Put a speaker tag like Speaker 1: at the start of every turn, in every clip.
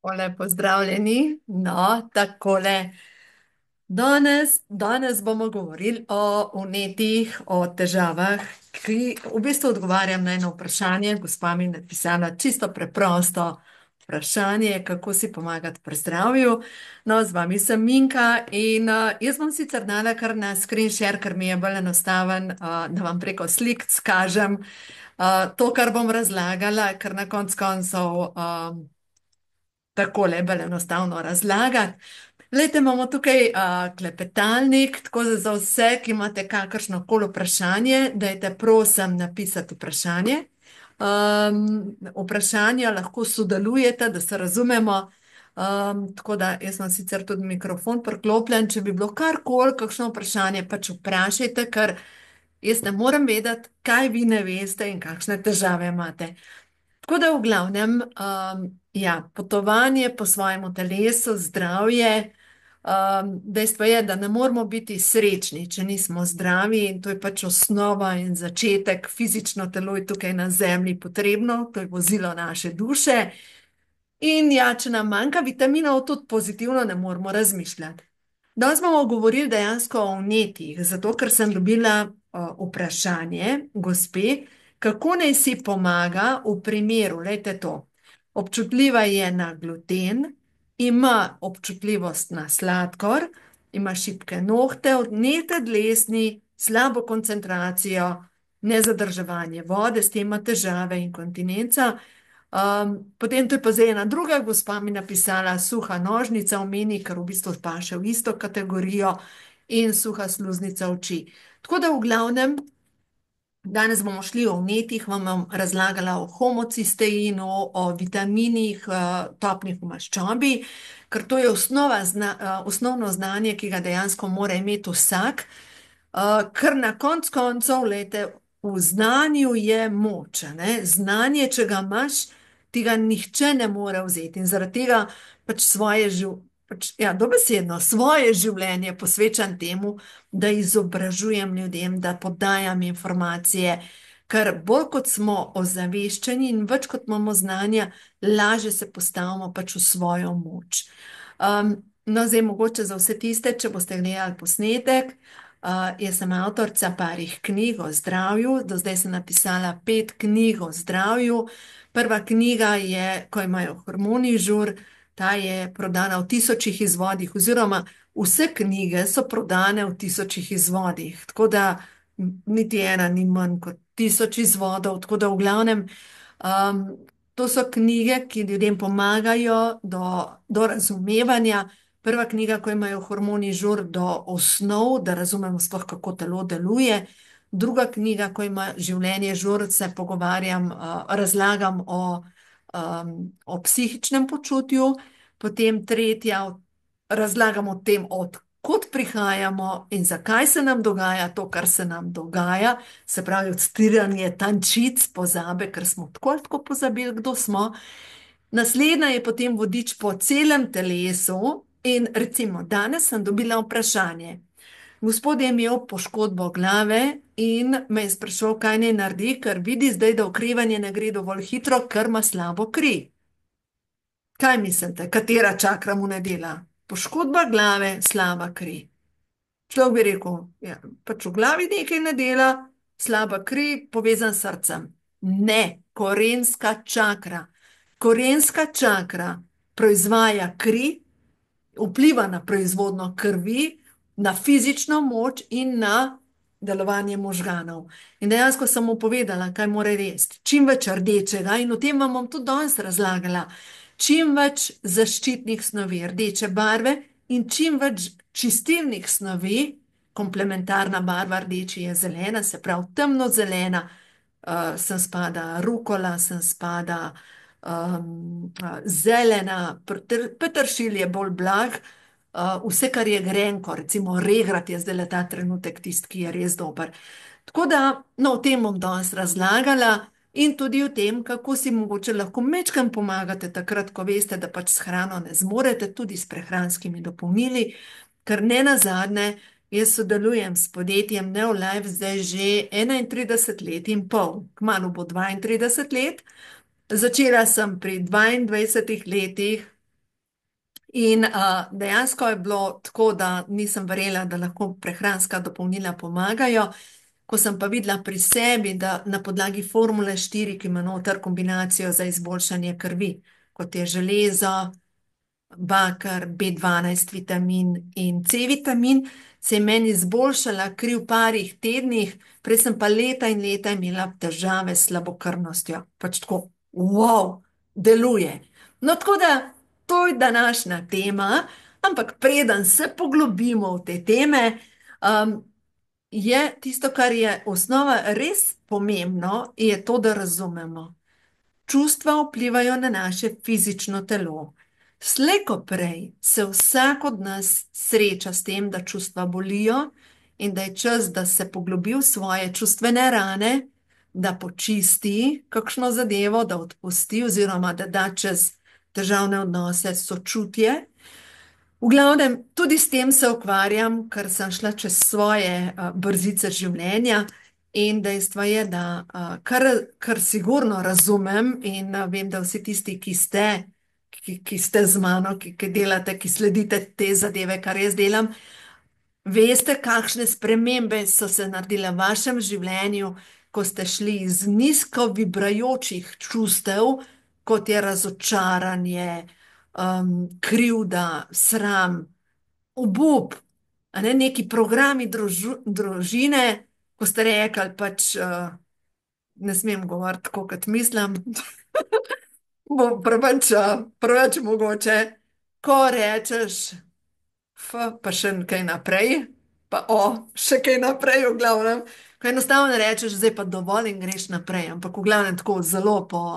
Speaker 1: Lepo pozdravljeni. No, takole. Danes bomo govorili o vnetih, o težavah, ki v bistvu odgovarjam na eno vprašanje. Gospa mi je napisala čisto preprosto vprašanje, kako si pomagati pri zdravju. No, z vami sem Minka in jaz bom sicer dala kar na screen share, ker mi je bolj enostaven, da vam preko slik skažem to, kar bom razlagala, ker na konc koncev. Takole je bolj enostavno razlagati. Glejte, imamo tukaj klepetalnik, tako da za vse, ki imate kakršno koli vprašanje, dajte prosim napisati vprašanje. Vprašanja lahko sodelujete, da se razumemo. Tako da jaz imam sicer tudi mikrofon priklopljen, če bi bilo karkoli, kakšno vprašanje, pač vprašajte, ker jaz ne morem vedeti, kaj vi ne veste in kakšne težave imate. Tako da v glavnem, ja, potovanje po svojemu telesu, zdravje. Dejstvo je, da ne moramo biti srečni, če nismo zdravi, in to je pač osnova in začetek. Fizično telo je tukaj na zemlji potrebno, to je vozilo naše duše. In ja, če nam manjka vitaminov, tudi pozitivno ne moramo razmišljati. Danes bomo govorili dejansko o vnetih, zato ker sem dobila vprašanje gospe, kako naj si pomaga v primeru, lejte to, občutljiva je na gluten, ima občutljivost na sladkor, ima šibke nohte, vnete dlesni, slabo koncentracijo, nezadrževanje vode, s tem ima težave, inkontinenca. Potem to je pa zdaj ena druga gospa mi napisala, suha nožnica omeni, ker v bistvu paše v isto kategorijo, in suha sluznica oči. Tako da v glavnem, danes bomo šli o vnetih, vam bom razlagala o homocisteinu, o vitaminih, topnih v maščobi, ker to je osnovno znanje, ki ga dejansko mora imeti vsak, ker na konc koncev, lejte, v znanju je moč, ne? Znanje, če ga imaš, ti ga nihče ne more vzeti in zaradi tega pač dobesedno svoje življenje posvečam temu, da izobražujem ljudem, da podajam informacije, ker bolj kot smo ozaveščeni in več kot imamo znanja, lažje se postavimo pač v svojo moč. No, zdaj mogoče za vse tiste, če boste gledali posnetek, jaz sem avtorica parih knjig o zdravju, do zdaj sem napisala 5 knjig o zdravju. Prva knjiga je, ko imajo hormoni žur, ta je prodana v tisočih izvodih, oziroma vse knjige so prodane v tisočih izvodih, tako da niti ena ni manj kot 1000 izvodov, tako da v glavnem, to so knjige, ki ljudem pomagajo do razumevanja. Prva knjiga, ko imajo hormoni žur, do osnov, da razumemo sploh, kako telo deluje. Druga knjiga, ko ima življenje žur, se pogovarjam, razlagam o psihičnem počutju. Potem tretja, razlagam o tem, od kod prihajamo in zakaj se nam dogaja to, kar se nam dogaja. Se pravi, odstiranje tančic, pozabe, ker smo tako ali tako pozabili, kdo smo. Naslednja je potem vodič po celem telesu in recimo danes sem dobila vprašanje. Gospod je imel poškodbo glave in me je sprašal, kaj naj naredi, ker vidi zdaj, da okrevanje ne gre dovolj hitro, ker ima slabo kri. Kaj mislite, katera čakra mu ne dela? Poškodba glave, slaba kri. Človek bi rekel, ja, pač v glavi nekaj ne dela, slaba kri, povezan s srcem. Ne, korenska čakra. Korenska čakra proizvaja kri, vpliva na proizvodnjo krvi, na fizično moč in na delovanje možganov. In dejansko sem mu povedala, kaj mora res. Čim več rdečega, in o tem vam bom tudi danes razlagala. Čim več zaščitnih snovi rdeče barve in čim več čistilnih snovi, komplementarna barva rdeči je zelena, se pravi temno zelena, sem spada rukola, sem spada zelena, peteršilj je bolj blag, vse, kar je grenko, recimo regrat je zdaj ta trenutek tisti, ki je res dober. Tako da, no, o tem bom danes razlagala in tudi o tem, kako si mogoče lahko majčkeno pomagate takrat, ko veste, da pač s hrano ne zmorete, tudi s prehranskimi dopolnili, ker ne nazadnje, jaz sodelujem s podjetjem Neolife zdaj že 31 let in pol, kmalu bo 32 let. Začela sem pri 22 letih In dejansko je bilo tako, da nisem verjela, da lahko prehranska dopolnila pomagajo. Ko sem pa videla pri sebi, da na podlagi formule 4, ki ima noter kombinacijo za izboljšanje krvi, kot je železo, bakar, B12 vitamin in C vitamin, se je meni izboljšala kri v parih tednih, prej sem pa leta in leta imela težave s slabokrvnostjo. Pač tako, wow, deluje. No, tako da to je današnja tema, ampak preden se poglobimo v te teme, je tisto, kar je osnova res pomembno, je to, da razumemo. Čustva vplivajo na naše fizično telo. Slej ko prej se vsak od nas sreča s tem, da čustva bolijo in da je čas, da se poglobi v svoje čustvene rane, da počisti kakšno zadevo, da odpusti oziroma da da čez težavne odnose sočutje. V glavnem, tudi s tem se ukvarjam, ker sem šla čez svoje brzice življenja. In dejstvo je, da kar sigurno razumem in vem, da vsi tisti, ki ste z mano, ki delate, ki sledite te zadeve, kar jaz delam, veste, kakšne spremembe so se naredile v vašem življenju, ko ste šli iz nizko vibrajočih čustev, kot je razočaranje, krivda, sram, obup, a ne neki programi družine, ko ste rekli, pač ne smem govoriti tako, kot mislim, bo preveč mogoče, ko rečeš, pa še kaj naprej, pa še kaj naprej, v glavnem, ko enostavno rečeš, zdaj pa dovolj in greš naprej, ampak v glavnem tako zelo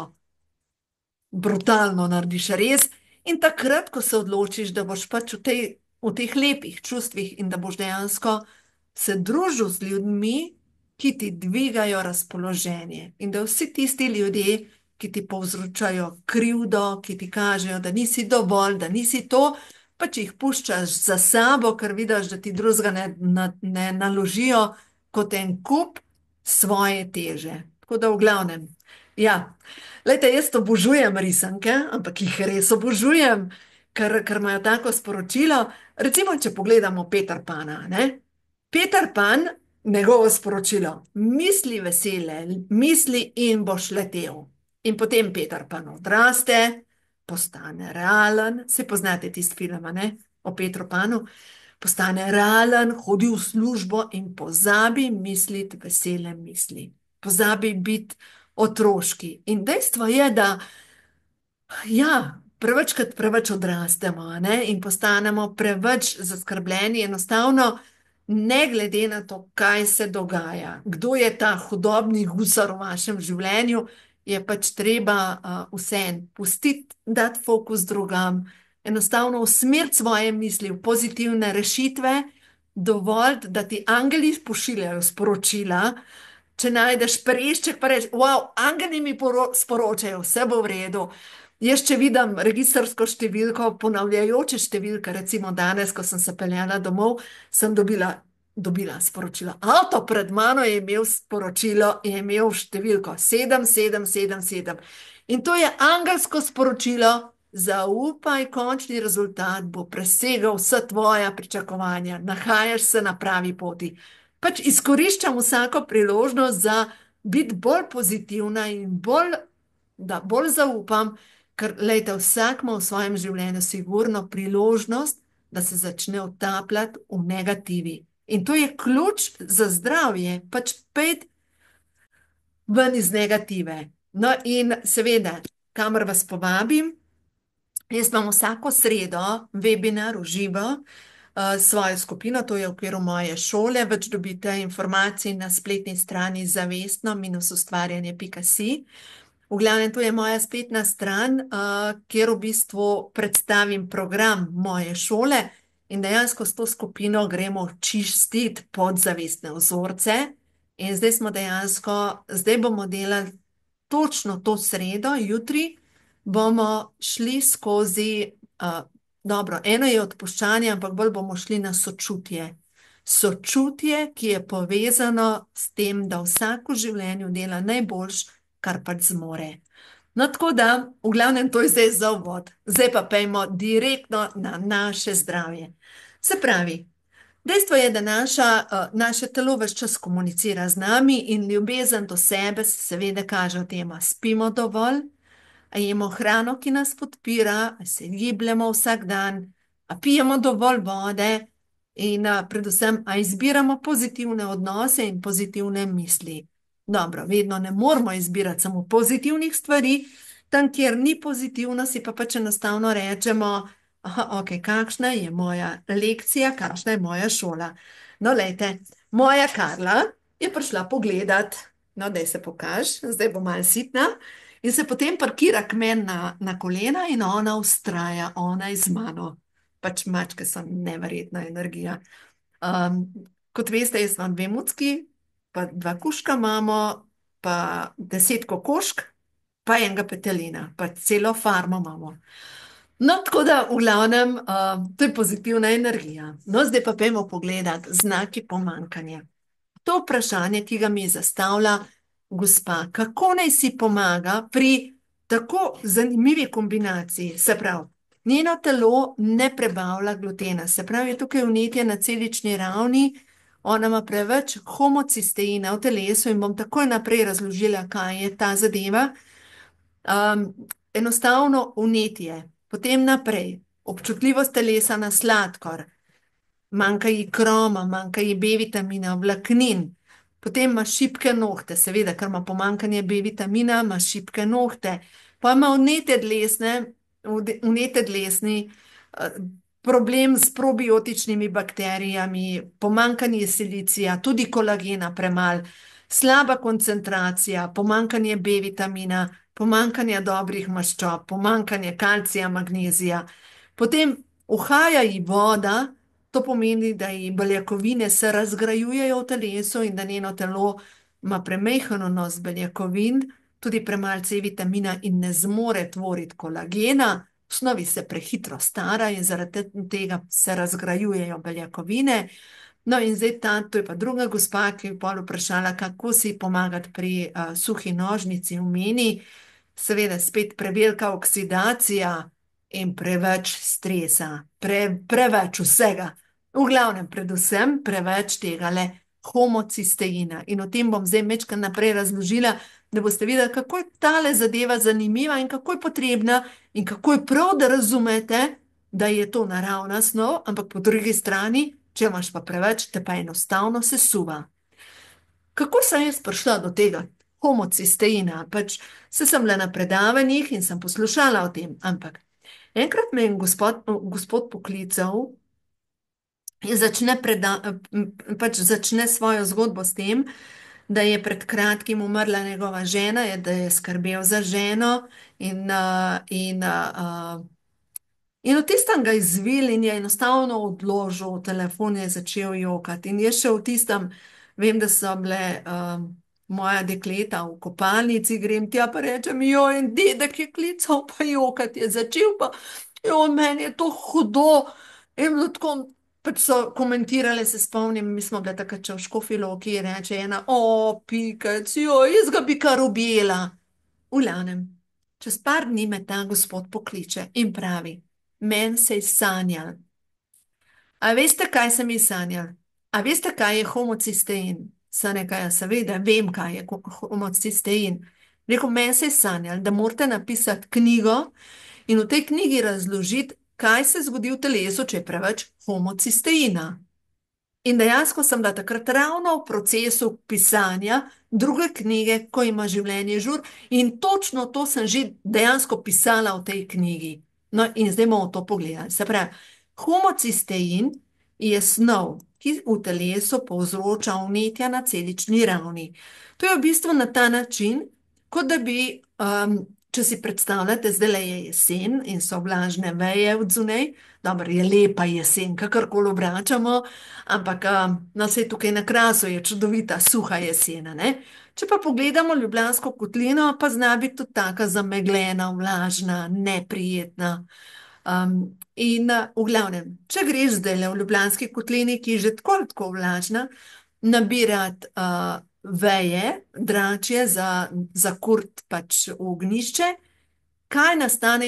Speaker 1: brutalno narediš res. In takrat, ko se odločiš, da boš pač v teh lepih čustvih in da boš dejansko se družil z ljudmi, ki ti dvigajo razpoloženje. In da vsi tisti ljudje, ki ti povzročajo krivdo, ki ti kažejo, da nisi dovolj, da nisi to, pač jih puščaš za sabo, ker vidiš, da ti drugega ne naložijo kot en kup svoje teže. Tako da v glavnem, ja. Lejte, jaz obožujem risanke, ampak jih res obožujem, ker imajo tako sporočilo. Recimo, če pogledamo Peter Pana, ne? Peter Pan, njegovo sporočilo, misli vesele, misli in boš letel. In potem Peter Pan odraste, postane realen, se poznate tisti film, ne? O Petru Panu. Postane realen, hodi v službo in pozabi misliti vesele misli. Pozabi biti otroški. In dejstvo je, da ja, prevečkrat preveč odrastemo, ne? In postanemo preveč zaskrbljeni, enostavno, ne glede na to, kaj se dogaja, kdo je ta hudobni gusar v vašem življenju, je pač treba vseeno pustiti, dati fokus drugam, enostavno usmeriti svoje misli v pozitivne rešitve, dovolj, da ti angeli pošiljajo sporočila. Če najdeš prešček, pa rečeš, wow, angeli mi sporočajo, vse bo v redu. Jaz, če vidim registrsko številko, ponavljajoče številke, recimo danes, ko sem se peljala domov, sem dobila sporočilo. Avto pred mano je imel sporočilo, je imel številko 7777. In to je angelsko sporočilo, zaupaj, končni rezultat bo presegal vsa tvoja pričakovanja, nahajaš se na pravi poti. Pač izkoriščam vsako priložnost za biti bolj pozitivna in da bolj zaupam, ker, lejte, vsak ima v svojem življenju sigurno priložnost, da se začne utapljati v negativi. In to je ključ za zdravje, pač pejti ven iz negative. No, in seveda, kamor vas povabim, jaz imam vsako sredo webinar v živo, svojo skupino, to je v okviru moje šole, več dobite informacij na spletni strani zavestno-ustvarjanje.si. V glavnem, to je moja spletna stran, kjer v bistvu predstavim program moje šole in dejansko s to skupino gremo čistiti podzavestne vzorce. In zdaj bomo delali točno to sredo, jutri bomo šli skozi, dobro, eno je odpuščanje, ampak bolj bomo šli na sočutje. Sočutje, ki je povezano s tem, da vsak v življenju dela najboljš, kar pač zmore. No, tako da, v glavnem, to je zdaj za uvod. Zdaj pa pejmo direktno na naše zdravje. Se pravi, dejstvo je, da naše telo vse čas komunicira z nami in ljubezen do sebe se seveda kaže v tem, a spimo dovolj, a jemo hrano, ki nas podpira, a se gibljemo vsak dan, a pijemo dovolj vode in predvsem, a izbiramo pozitivne odnose in pozitivne misli. Dobro, vedno ne moramo izbirati samo pozitivnih stvari, tam, kjer ni pozitivno, si pa pač enostavno rečemo, aha, ok, kakšna je moja lekcija, kakšna je moja šola. No, lejte, moja Karla je prišla pogledat, no, daj se pokaž, zdaj bo malo sitna, in se potem parkira k meni na kolena in ona vztraja, ona je z mano. Pač mačke so neverjetna energija. Um, Kot veste, jaz imam dve mucki, pa dva kužka imamo, pa 10 kokošk, pa enega petelina, pa celo farmo imamo. No, tako da, v glavnem, to je pozitivna energija. No, zdaj pa pojmo pogledat znaki pomanjkanja. To vprašanje, ki ga mi zastavlja gospa, kako naj si pomaga pri tako zanimivi kombinaciji, se pravi, njeno telo ne prebavlja glutena, se pravi, je tukaj vnetje na celični ravni, ona ima preveč homocisteina v telesu in bom takoj naprej razložila, kaj je ta zadeva. Enostavno vnetje, potem naprej, občutljivost telesa na sladkor, manjka ji kroma, manjka ji B-vitamina, vlaknin, potem ima šibke nohte, seveda, ker ima pomanjkanje B-vitamina, ima šibke nohte, pa ima vnete dlesni, problem s probiotičnimi bakterijami, pomanjkanje silicija, tudi kolagena premal, slaba koncentracija, pomanjkanje B-vitamina, pomanjkanje dobrih maščob, pomanjkanje kalcija, magnezija, potem uhaja ji voda. To pomeni, da ji beljakovine se razgrajujejo v telesu in da njeno telo ima premajhen vnos beljakovin, tudi premalo C-vitamina in ne zmore tvoriti kolagena, v osnovi se prehitro stara in zaradi tega se razgrajujejo beljakovine. No, in zdaj to je pa druga gospa, ki je pol vprašala, kako si pomagati pri suhi nožnici v meni. Seveda, spet prevelika oksidacija in preveč stresa, preveč vsega. V glavnem, predvsem preveč tega le homocisteina. In o tem bom zdaj mečkaj naprej razložila, da boste videli, kako je tale zadeva zanimiva in kako je potrebna in kako je prav, da razumete, da je to naravna snov, ampak po drugi strani, če imaš pa preveč, te pa enostavno sesuva. Kako sem jaz prišla do tega homocisteina? Pač se sem le na predavanjih in sem poslušala o tem, ampak enkrat me je gospod poklical in pač začne svojo zgodbo s tem, da je pred kratkim umrla njegova žena, da je skrbel za ženo in v tistem ga izvil in je enostavno odložil telefon, je začel jokati. In jaz še v tistem, vem, da so bile moja dekleta v kopalnici, grem tja pa rečem, joj, in dedek je klical, pa jokati je začel, pa joj, meni je to hudo. In tako pač so komentirale, se spomnim, mi smo bile takrat v Škofji Loki, reče ena, o, pikec, joj, jaz ga bi kar objela. V glavnem, čez par dni me ta gospod pokliče in pravi, meni se je sanjal. A veste, kaj sem ji sanjal? A veste, kaj je homocistein? Sem rekla, ja, seveda, vem, kaj je homocistein. Rekel, meni se je sanjal, da morate napisati knjigo in v tej knjigi razložiti, kaj se zgodi v telesu, če je preveč homocisteina. In dejansko sem bila takrat ravno v procesu pisanja druge knjige, Ko ima življenje žur, in točno to sem že dejansko pisala v tej knjigi. No, in zdaj bomo to pogledali. Se pravi, homocistein je snov, ki v telesu povzroča vnetja na celični ravni. To je v bistvu na ta način, kot da bi, če si predstavljate, zdaj je jesen in so vlažne veje od zunaj, dobro, je lepa jesen, kakorkoli obračamo, ampak no, saj tukaj na Krasu je čudovita, suha jesena, ne? Če pa pogledamo Ljubljansko kotlino, pa zna biti tudi taka zameglena, vlažna, neprijetna. In v glavnem, če greš zdaj le v Ljubljanski kotlini, ki je že tako ali tako vlažna, nabirati veje, dračje za kurt pač v ognjišče, kaj nastane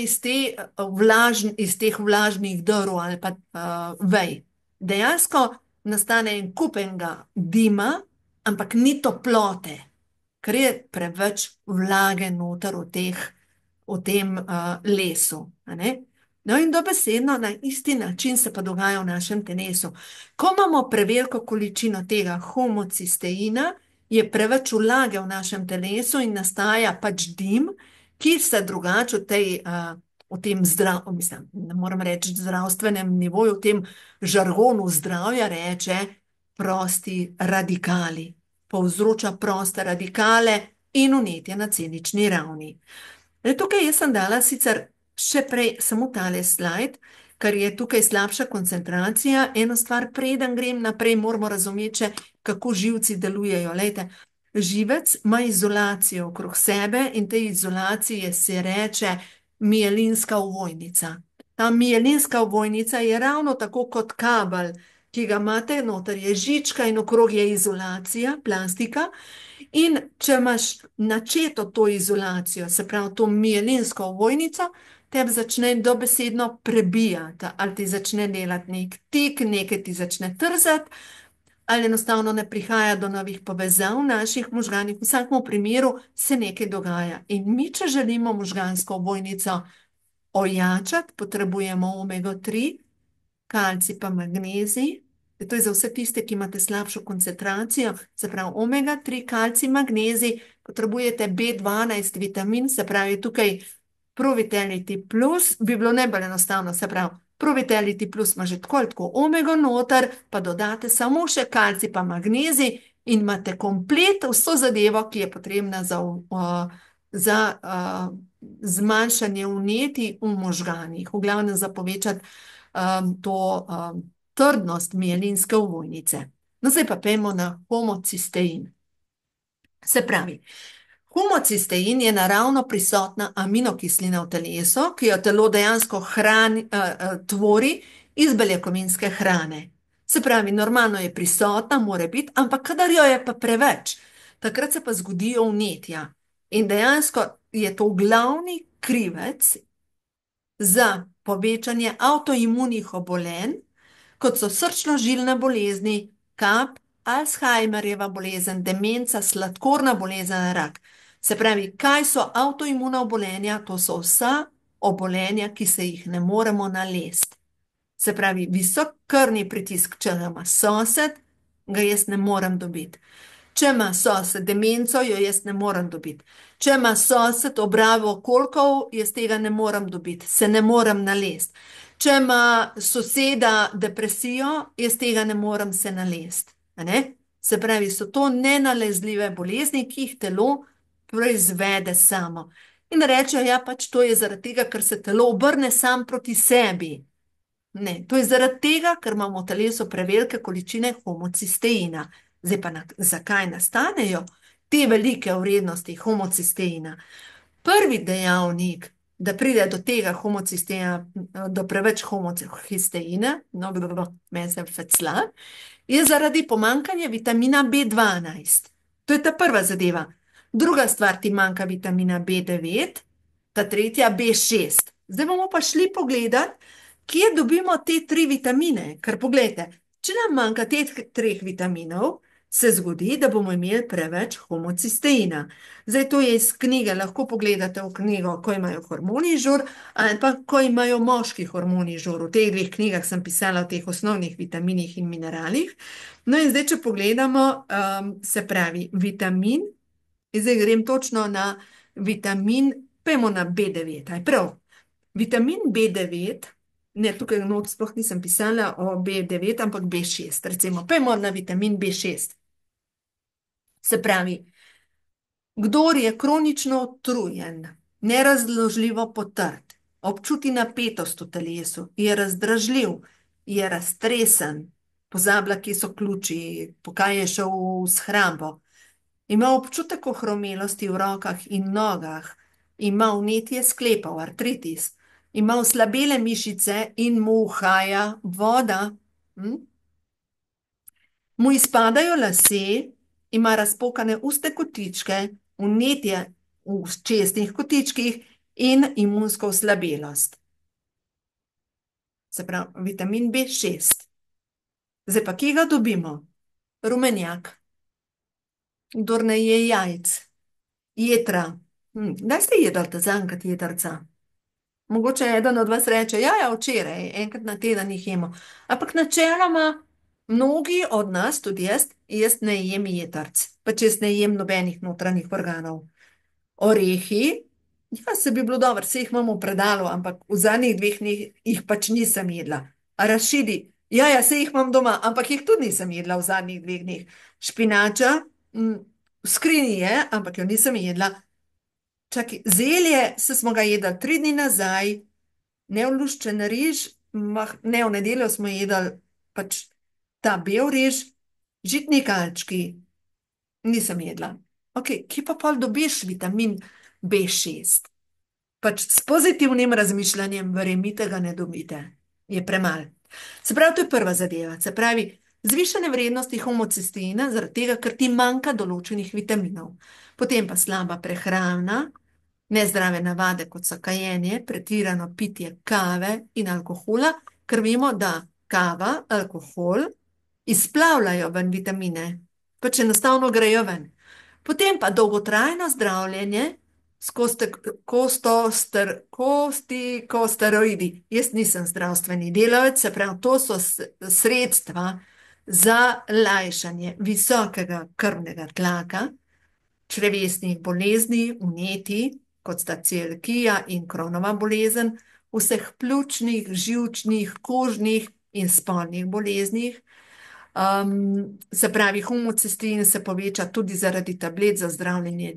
Speaker 1: iz teh vlažnih drv ali pa vej. Dejansko nastane en kupenga dima, ampak ni toplote, ker je preveč vlage noter v tem lesu. A ne? No, in dobesedno na isti način se pa dogaja v našem telesu. Ko imamo preveliko količino tega homocisteina, je preveč vlage v našem telesu in nastaja pač dim, ki se drugače v tem mislim, ne morem reči zdravstvenem nivoju, v tem žargonu zdravja reče prosti radikali. Povzroča proste radikale in vnetje na celični ravni. Tukaj jaz sem dala sicer še prej samo tale slajd, ker je tukaj slabša koncentracija. Eno stvar, preden grem naprej, moramo razumeti še, kako živci delujejo. Lejte, živec ima izolacijo okrog sebe in tej izolaciji se reče mielinska ovojnica. Ta mielinska ovojnica je ravno tako kot kabel, ki ga imate, noter je žička in okrog je izolacija, plastika. In če imaš načeto to izolacijo, se pravi to mielinsko ovojnico, tebi začne dobesedno prebijati, ali ti začne delati nek tik, nekaj ti začne trzati, ali enostavno ne prihaja do novih povezav v naših možganih. V vsakem primeru se nekaj dogaja. In mi, če želimo možgansko ovojnico ojačati, potrebujemo omega-3, kalcij pa magnezij. To je za vse tiste, ki imate slabšo koncentracijo, se pravi omega-3, kalcij, magnezij, potrebujete B12 vitamin, se pravi tukaj Pro-Vitality Plus, bi bilo najbolj enostavno, se pravi Pro-Vitality Plus ima že tako ali tako omega noter, pa dodate samo še kalcij pa magnezij in imate komplet vso zadevo, ki je potrebna za zmanjšanje vnetij v možganih, v glavnem za povečati to trdnost mielinske ovojnice. No, zdaj pa pejmo na homocistein. Se pravi, homocistein je naravno prisotna aminokislina v telesu, ki jo telo dejansko tvori iz beljakovinske hrane. Se pravi, normalno je prisotna, mora biti, ampak kadar jo je pa preveč, takrat se pa zgodijo vnetja. In dejansko je to glavni krivec za povečanje avtoimunih obolenj, kot so srčno-žilne bolezni, kap, Alzheimerjeva bolezen, demenca, sladkorna bolezen, rak. Se pravi, kaj so avtoimuna obolenja? To so vsa obolenja, ki se jih ne moremo nalesti. Se pravi, visok krvni pritisk, če ga ima sosed, ga jaz ne morem dobiti. Če ima sosed demenco, jo jaz ne morem dobiti. Če ima sosed obravo kolkov, jaz tega ne morem dobiti, se ne morem nalesti. Če ima soseda depresijo, jaz tega ne morem se nalesti. Se pravi, so to nenalezljive bolezni, ki jih telo proizvede samo. In rečejo, ja, pač to je zaradi tega, ker se telo obrne sam proti sebi. Ne, to je zaradi tega, ker imamo v telesu prevelike količine homocisteina. Zdaj pa zakaj nastanejo te velike vrednosti homocisteina? Prvi dejavnik, da pride do tega homocisteina, do preveč homocisteina, meni se fecla, je zaradi pomanjkanja vitamina B12. To je ta prva zadeva. Druga stvar, ti manjka vitamina B9, ta tretja B6. Zdaj bomo pa šli pogledat, kje dobimo te 3 vitamine. Ker poglejte, če nam manjka teh 3 vitaminov, se zgodi, da bomo imeli preveč homocisteina. Zdaj to je iz knjige, lahko pogledate v knjigo, ko imajo hormoni žur, ali pa ko imajo moški hormoni žur. V teh 2 knjigah sem pisala o teh osnovnih vitaminih in mineralih. No in zdaj, če pogledamo, se pravi, vitamin, in zdaj grem točno na vitamin, pojmo na B9, aj prav. Vitamin B9, ne, tukaj not sploh nisem pisala o B9, ampak B6, recimo, pojmo na vitamin B6. Se pravi, kdor je kronično utrujen, nerazložljivo potrt, občuti napetost v telesu, je razdražljiv, je raztresen, pozablja, kje so ključi, pokaj je šel v shrambo, ima občutek ohromelosti v rokah in nogah, ima vnetje sklepov, artritis, ima oslabele mišice in mu uhaja voda, mu izpadajo lase, ima razpokane ustne kotičke, vnetje v česnih kotičkih in imunsko oslabelost. Se pravi, vitamin B6. Zdaj pa, kje ga dobimo? Rumenjak, kdor ne je jajc, jetra. Kdaj ste jedli ta zankrat jedrca? Mogoče eden od vas reče, ja, ja, včeraj, enkrat na teden jih jemo. Ampak načeloma mnogi od nas, tudi jaz ne jem jetrc, pa če jaz ne jem nobenih notranjih organov. Orehi, ja, se bi bilo dobro, se jih imamo v predalu, ampak v zadnjih 2 dneh jih pač nisem jedla. Arašidi, ja, ja, se jih imam doma, ampak jih tudi nisem jedla v zadnjih 2 dneh. Špinača, v skrinji je, ampak jo nisem jedla. Čakaj, zelje, se smo ga jedli 3 dni nazaj, neoluščen riž, ne, v nedeljo smo jedli pač ta bel riž, žitni kalčki, nisem jedla. Ok, kje pa pol dobiš vitamin B6? Pač s pozitivnim razmišljanjem, verjemite, ga ne dobite. Je premalo. Se pravi, to je prva zadeva. Se pravi, zvišane vrednosti homocistina, zaradi tega, ker ti manjka določenih vitaminov. Potem pa slaba prehrana, nezdrave navade, kot so kajenje, pretirano pitje kave in alkohola, ker vemo, da kava, alkohol izplavljajo ven vitamine, pač enostavno grejo ven. Potem pa dolgotrajno zdravljenje s kortikosteroidi. Jaz nisem zdravstveni delavec, se pravi, to so sredstva za lajšanje visokega krvnega tlaka, črevesnih bolezni, vnetij, kot sta celiakija in Crohnova bolezen, vseh pljučnih, živčnih, kožnih in spolnih boleznih. Se pravi, homocistin se poveča tudi zaradi tablet za zdravljenje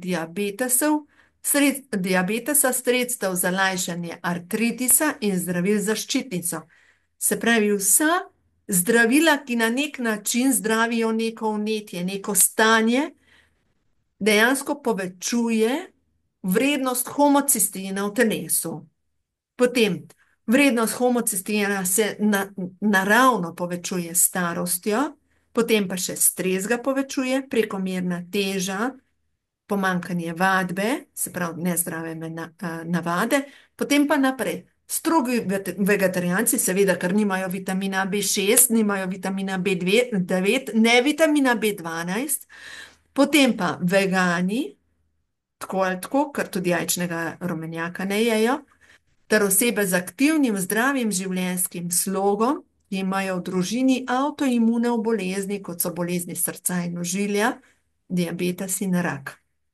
Speaker 1: diabetesa, sredstev za lajšanje artritisa in zdravil za ščitnico. Se pravi, vsa zdravila, ki na nek način zdravijo neko vnetje, neko stanje, dejansko povečuje vrednost homocistina v telesu. Potem vrednost homocistina se naravno povečuje s starostjo, potem pa še stres ga povečuje, prekomerna teža, pomanjkanje vadbe, se pravi nezdrave navade, potem pa naprej. Strogi vegetarijanci, seveda, ker nimajo vitamina B6, nimajo vitamina B9, ne vitamina B12, potem pa vegani, tako ali tako, ker tudi jajčnega rumenjaka ne jejo, ter osebe z aktivnim, zdravim življenjskim slogom, ki imajo v družini avtoimune bolezni, kot so bolezni srca in ožilja, diabetes in rak.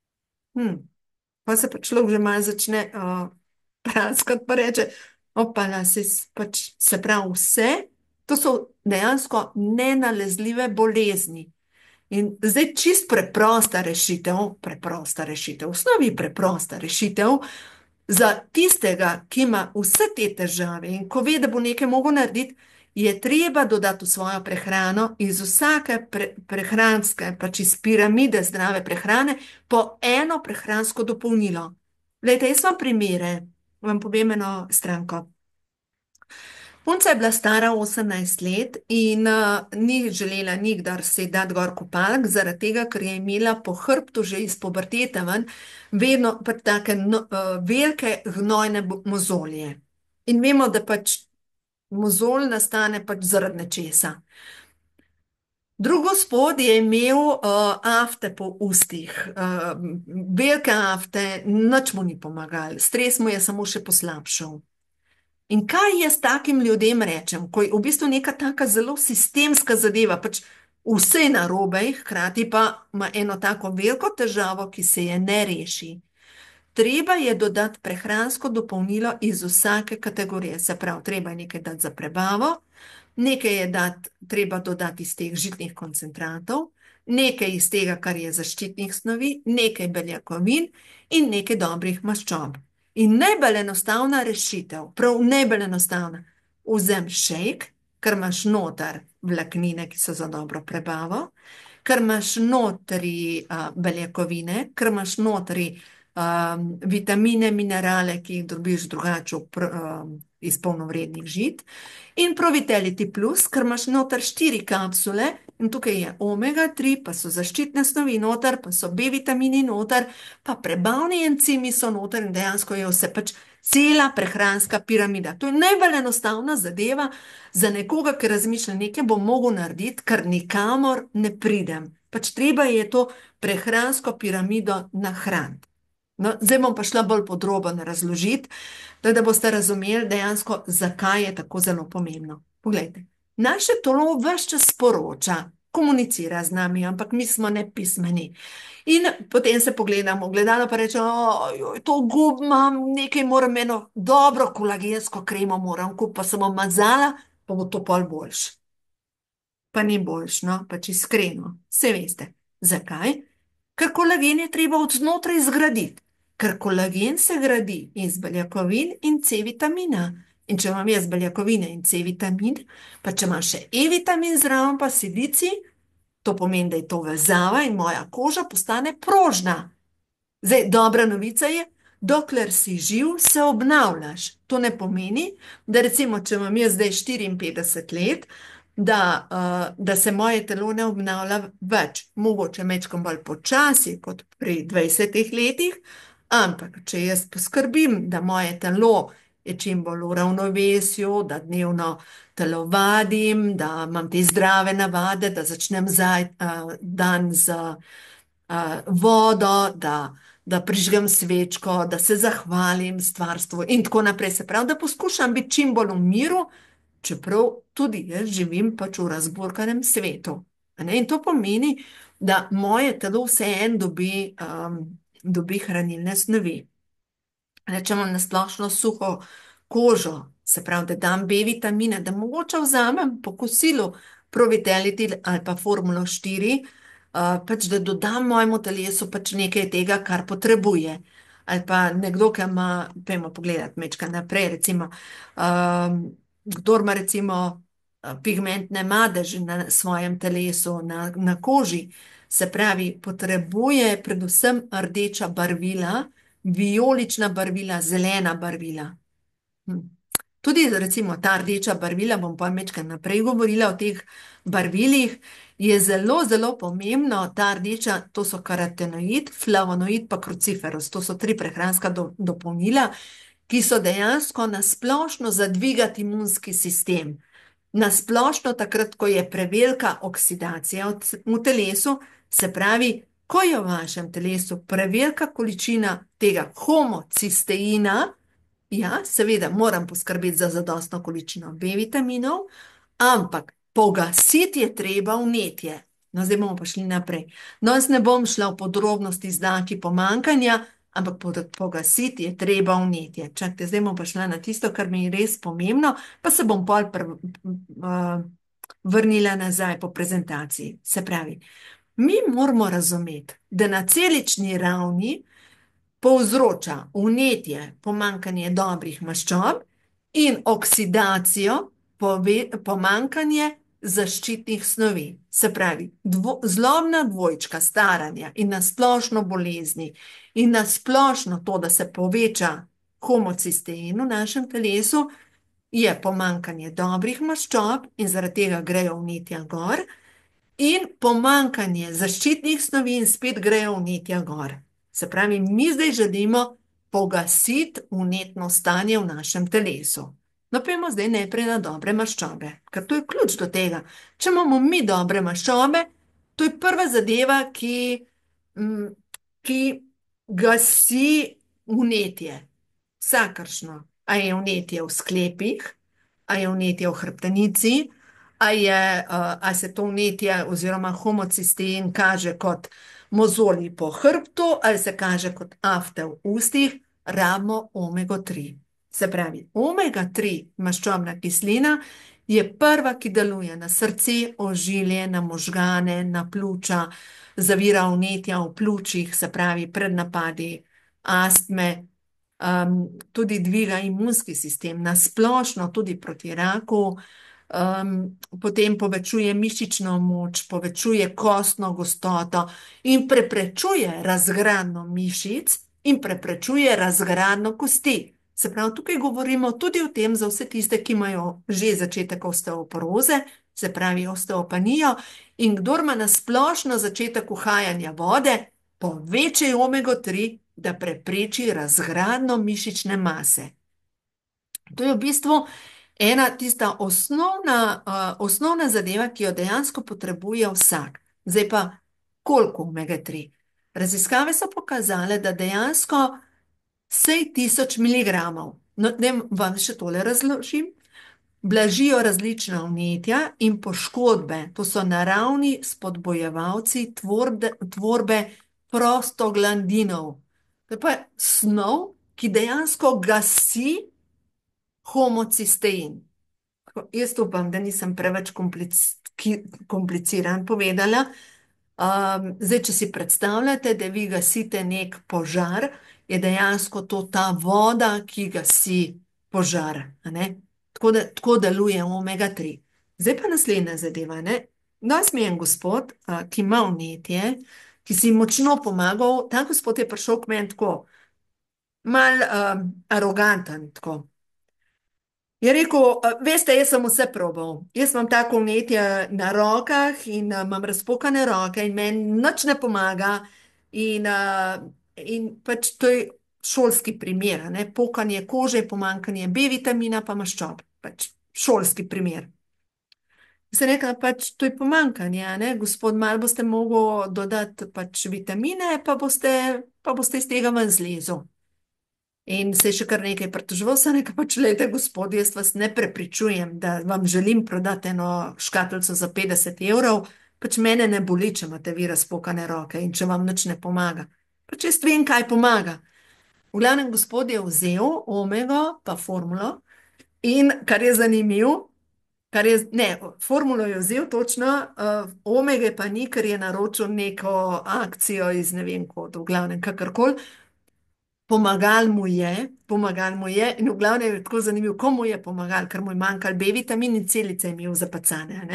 Speaker 1: Pa se pa človek že malo začne praskati, pa reče, opala, se pravi vse, to so dejansko nenalezljive bolezni. In zdaj čist preprosta rešitev, v osnovi preprosta rešitev, za tistega, ki ima vse te težave in ko ve, da bo nekaj mogel narediti, je treba dodati v svojo prehrano iz vsake prehranske, pač iz piramide zdrave prehrane, po eno prehransko dopolnilo. Glejte, jaz imam primere, vam povem eno stranko. Punca je bila stara 18 let in ni želela nikdar se dati gor kopalk, zaradi tega, ker je imela po hrbtu že iz pubertete ven vedno pač take velike gnojne mozolje. In vemo, da pač mozolj nastane pač zaradi nečesa. Drug gospod je imel afte po ustih, velike afte, nič mu ni pomagal, stres mu je samo še poslabšal. In kaj jaz takim ljudem rečem, ko je v bistvu neka taka zelo sistemska zadeva, pač vse je narobe, hkrati pa ima eno tako veliko težavo, ki se je ne reši. Treba je dodati prehransko dopolnilo iz vsake kategorije, se pravi, treba je nekaj dati za prebavo, nekaj je treba dodati iz teh žitnih koncentratov, nekaj iz tega, kar je zaščitnih snovi, nekaj beljakovin in nekaj dobrih maščob. In najbolj enostavna rešitev, prav najbolj enostavna, vzem šejk, ker imaš noter vlaknine, ki so za dobro prebavo, ker imaš notri beljakovine, ker imaš notri vitamine, minerale, ki jih dobiš drugače iz polnovrednih žit, in Pro Vitality Plus, ker imaš noter 4 kapsule, in tukaj je omega-3, pa so zaščitne snovi noter, pa so B-vitamini noter, pa prebavni encimi so noter in dejansko je vse pač cela prehranska piramida. To je najbolj enostavna zadeva za nekoga, ki razmišlja, nekaj bom mogel narediti, ker nikamor ne pridem. Pač treba je to prehransko piramido nahraniti. No, zdaj bom pa šla bolj podrobno razložiti, da boste razumeli dejansko, zakaj je tako zelo pomembno. Poglejte, naše telo ves čas sporoča, komunicira z nami, ampak mi smo nepismeni. In potem se pogledamo v ogledalo pa rečemo, to gub imam, nekaj moram, eno dobro kolagensko kremo moram kupiti, pa se bom mazala, pa bo to pol boljš. Pa ni boljš, no, pač iskreno. Vse veste. Zakaj? Ker kolagen je treba od znotraj zgraditi. Ker kolagen se gradi iz beljakovin in C-vitamina. In če imam jaz beljakovine in C-vitamin, pa če imam še E-vitamin zraven pa silici, to pomeni, da je to vezava in moja koža postane prožna. Zdaj, dobra novica je, dokler si živ, se obnavljaš. To ne pomeni, da recimo, če imam jaz zdaj 54 let, da se moje telo ne obnavlja več. Mogoče mečkam bolj počasi kot pri 20 letih, ampak če jaz poskrbim, da moje telo je čim bolj v ravnovesju, da dnevno telovadim, da imam te zdrave navade, da začnem dan z vodo, da prižgem svečko, da se zahvalim stvarstvu in tako naprej. Se pravi, da poskušam biti čim bolj v miru, čeprav tudi jaz živim pač v razburkanem svetu. In to pomeni, da moje telo vseeno dobi hranilne snovi. Če imam na splošno suho kožo, se pravi, da dam B-vitamine, da mogoče vzamem po kosilu Provitelity ali pa Formulo 4, pač da dodam mojemu telesu pač nekaj tega, kar potrebuje. Ali pa nekdo, ki ima, pojmo pogledati mečka naprej, recimo, kdor ima recimo pigmentne madeže na svojem telesu, na koži, se pravi, potrebuje predvsem rdeča barvila, vijolična barvila, zelena barvila. Tudi recimo ta rdeča barvila, bom pa mečka naprej govorila o teh barvilih, je zelo, zelo pomembno, ta rdeča, to so karotenoid, flavonoid pa kruciferus, to so 3 prehranska dopolnila, ki so dejansko na splošno za dvigati imunski sistem. Na splošno takrat, ko je prevelika oksidacija v telesu, se pravi, ko je v vašem telesu prevelika količina tega homocisteina, ja, seveda moram poskrbeti za zadostno količino B-vitaminov, ampak pogasiti je treba vnetje. No, zdaj bomo pa šli naprej. No, jaz ne bom šla v podrobnosti znaki pomanjkanja, ampak pogasiti je treba vnetje. Čakajte, zdaj bom pa šla na tisto, kar mi je res pomembno, pa se bom pol vrnila nazaj po prezentaciji. Se pravi, mi moramo razumeti, da na celični ravni povzroča vnetje pomanjkanje dobrih maščob in oksidacijo pomanjkanje zaščitnih snovi. Se pravi, zlobna dvojčka staranja in nasplošno bolezni in nasplošno to, da se poveča homocistein v našem telesu, je pomanjkanje dobrih maščob in zaradi tega grejo vnetja gor in pomanjkanje zaščitnih snovi in spet grejo vnetja gor. Se pravi, mi zdaj želimo pogasiti vnetno stanje v našem telesu. No, pojdimo zdaj najprej na dobre maščobe, ker to je ključ do tega. Če imamo mi dobre maščobe, to je prva zadeva, ki gasi vnetje. Vsakršno. A je vnetje v sklepih, a je vnetje v hrbtenici, a se to vnetje oziroma homocistein kaže kot mozolji po hrbtu, ali se kaže kot afte v ustih, rabimo omega-3. Se pravi, omega-3 maščobna kislina je prva, ki deluje na srce, ožilje, na možgane, na pljuča, zavira vnetja v pljučih, se pravi, pred napadi astme, tudi dviga imunski sistem, na splošno tudi proti raku, potem povečuje mišično moč, povečuje kostno gostoto in preprečuje razgradnjo mišic in preprečuje razgradnjo kosti. Se pravi, tukaj govorimo tudi o tem za vse tiste, ki imajo že začetek osteoporoze, se pravi osteopanijo, in kdor ima na splošno začetek uhajanja vode, povečaj omega-3, da prepreči razgradnjo mišične mase. To je v bistvu ena tista osnovna zadeva, ki jo dejansko potrebuje vsak. Zdaj pa, koliko omega-3? Raziskave so pokazale, da dejansko vsaj 1000 mg. No, da vam še tole razložim. Blažijo različna vnetja in poškodbe. To so naravni spodbojevalci tvorbe prostoglandinov. To je pa snov, ki dejansko gasi homocistein. Jaz upam, da nisem preveč kompliciran povedala. Zdaj, če si predstavljate, da vi gasite nek požar, je dejansko to ta voda, ki gasi požar. Tako deluje omega-3. Zdaj pa naslednja zadeva. Danes mi je en gospod, ki ima vnetje, ki si močno pomagal. Ta gospod je prišel k meni tako, mal aroganten, tako. Je rekel, veste, jaz sem vse probal. Jaz imam tako vnetje na rokah in imam razpokane roke in meni nič ne pomaga. In pač to je šolski primer, pokanje kože, pomanjkanje B vitamina pa maščob. Pač šolski primer. Sem rekla, pač to je pomanjkanje, gospod, malo boste mogli dodati pač vitamine, pa boste iz tega ven zlezel. In se je še kar nekaj pritoževal, sem rekla, pač, glejte, gospod, jaz vas ne prepričujem, da vam želim prodati eno škatlico za 50 evrov, pač mene ne boli, če imate vi razpokane roke in če vam nič ne pomaga. Pač jaz vem, kaj pomaga. V glavnem, gospod je vzel omego pa formulo in kar je zanimivo, formulo je vzel točno, omege pa ni, ker je naročil neko akcijo iz ne vem kod, v glavnem, kakorkoli. Pomagal mu je in v glavnem je tako zanimivo, ko mu je pomagal, ker mu je manjkal B-vitamin in celice je imel zapacane.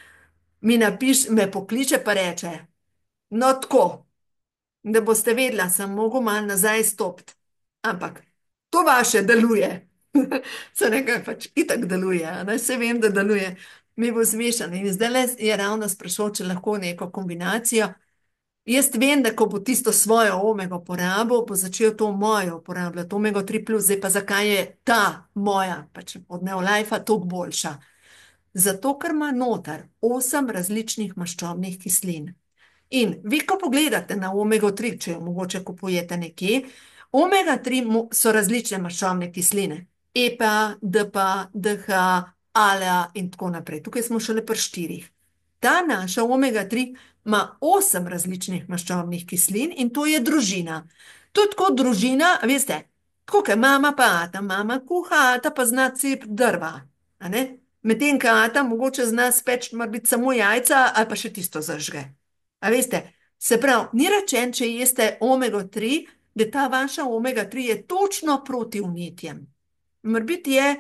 Speaker 1: Me pokliče pa reče, no tako, da boste vedela, sem mogel malo nazaj stopiti, ampak to vaše deluje. Se nekaj pač itak deluje, se vem, da deluje. Mi bo zmešano in zdaj je ravno sprašal, če lahko neko kombinacijo. Jaz vem, da ko bo tisto svojo omego porabil, bo začel to mojo uporabljati, omega-3+, zdaj pa zakaj je ta moja, pač od Neolife, toliko boljša? Zato, ker ima noter 8 različnih maščobnih kislin. In vi, ko pogledate na omega-3, če jo mogoče kupujete nekje, omega-3 so različne maščobne kisline. EPA, DPA, DHA, ALA in tako naprej. Tukaj smo šele pri 4. Ta naša omega-3 ima 8 različnih maščobnih kislin in to je družina. To je tako družina, veste, tako kot mama pa ata, mama kuha, ata pa zna cep drva. Medtem, ko ata mogoče zna speči morbiti samo jajca ali pa še tisto zažge. A veste, se pravi, ni rečen, če jeste omega-3, da ta vaša omega-3 je točno proti vnetjem. Morbiti je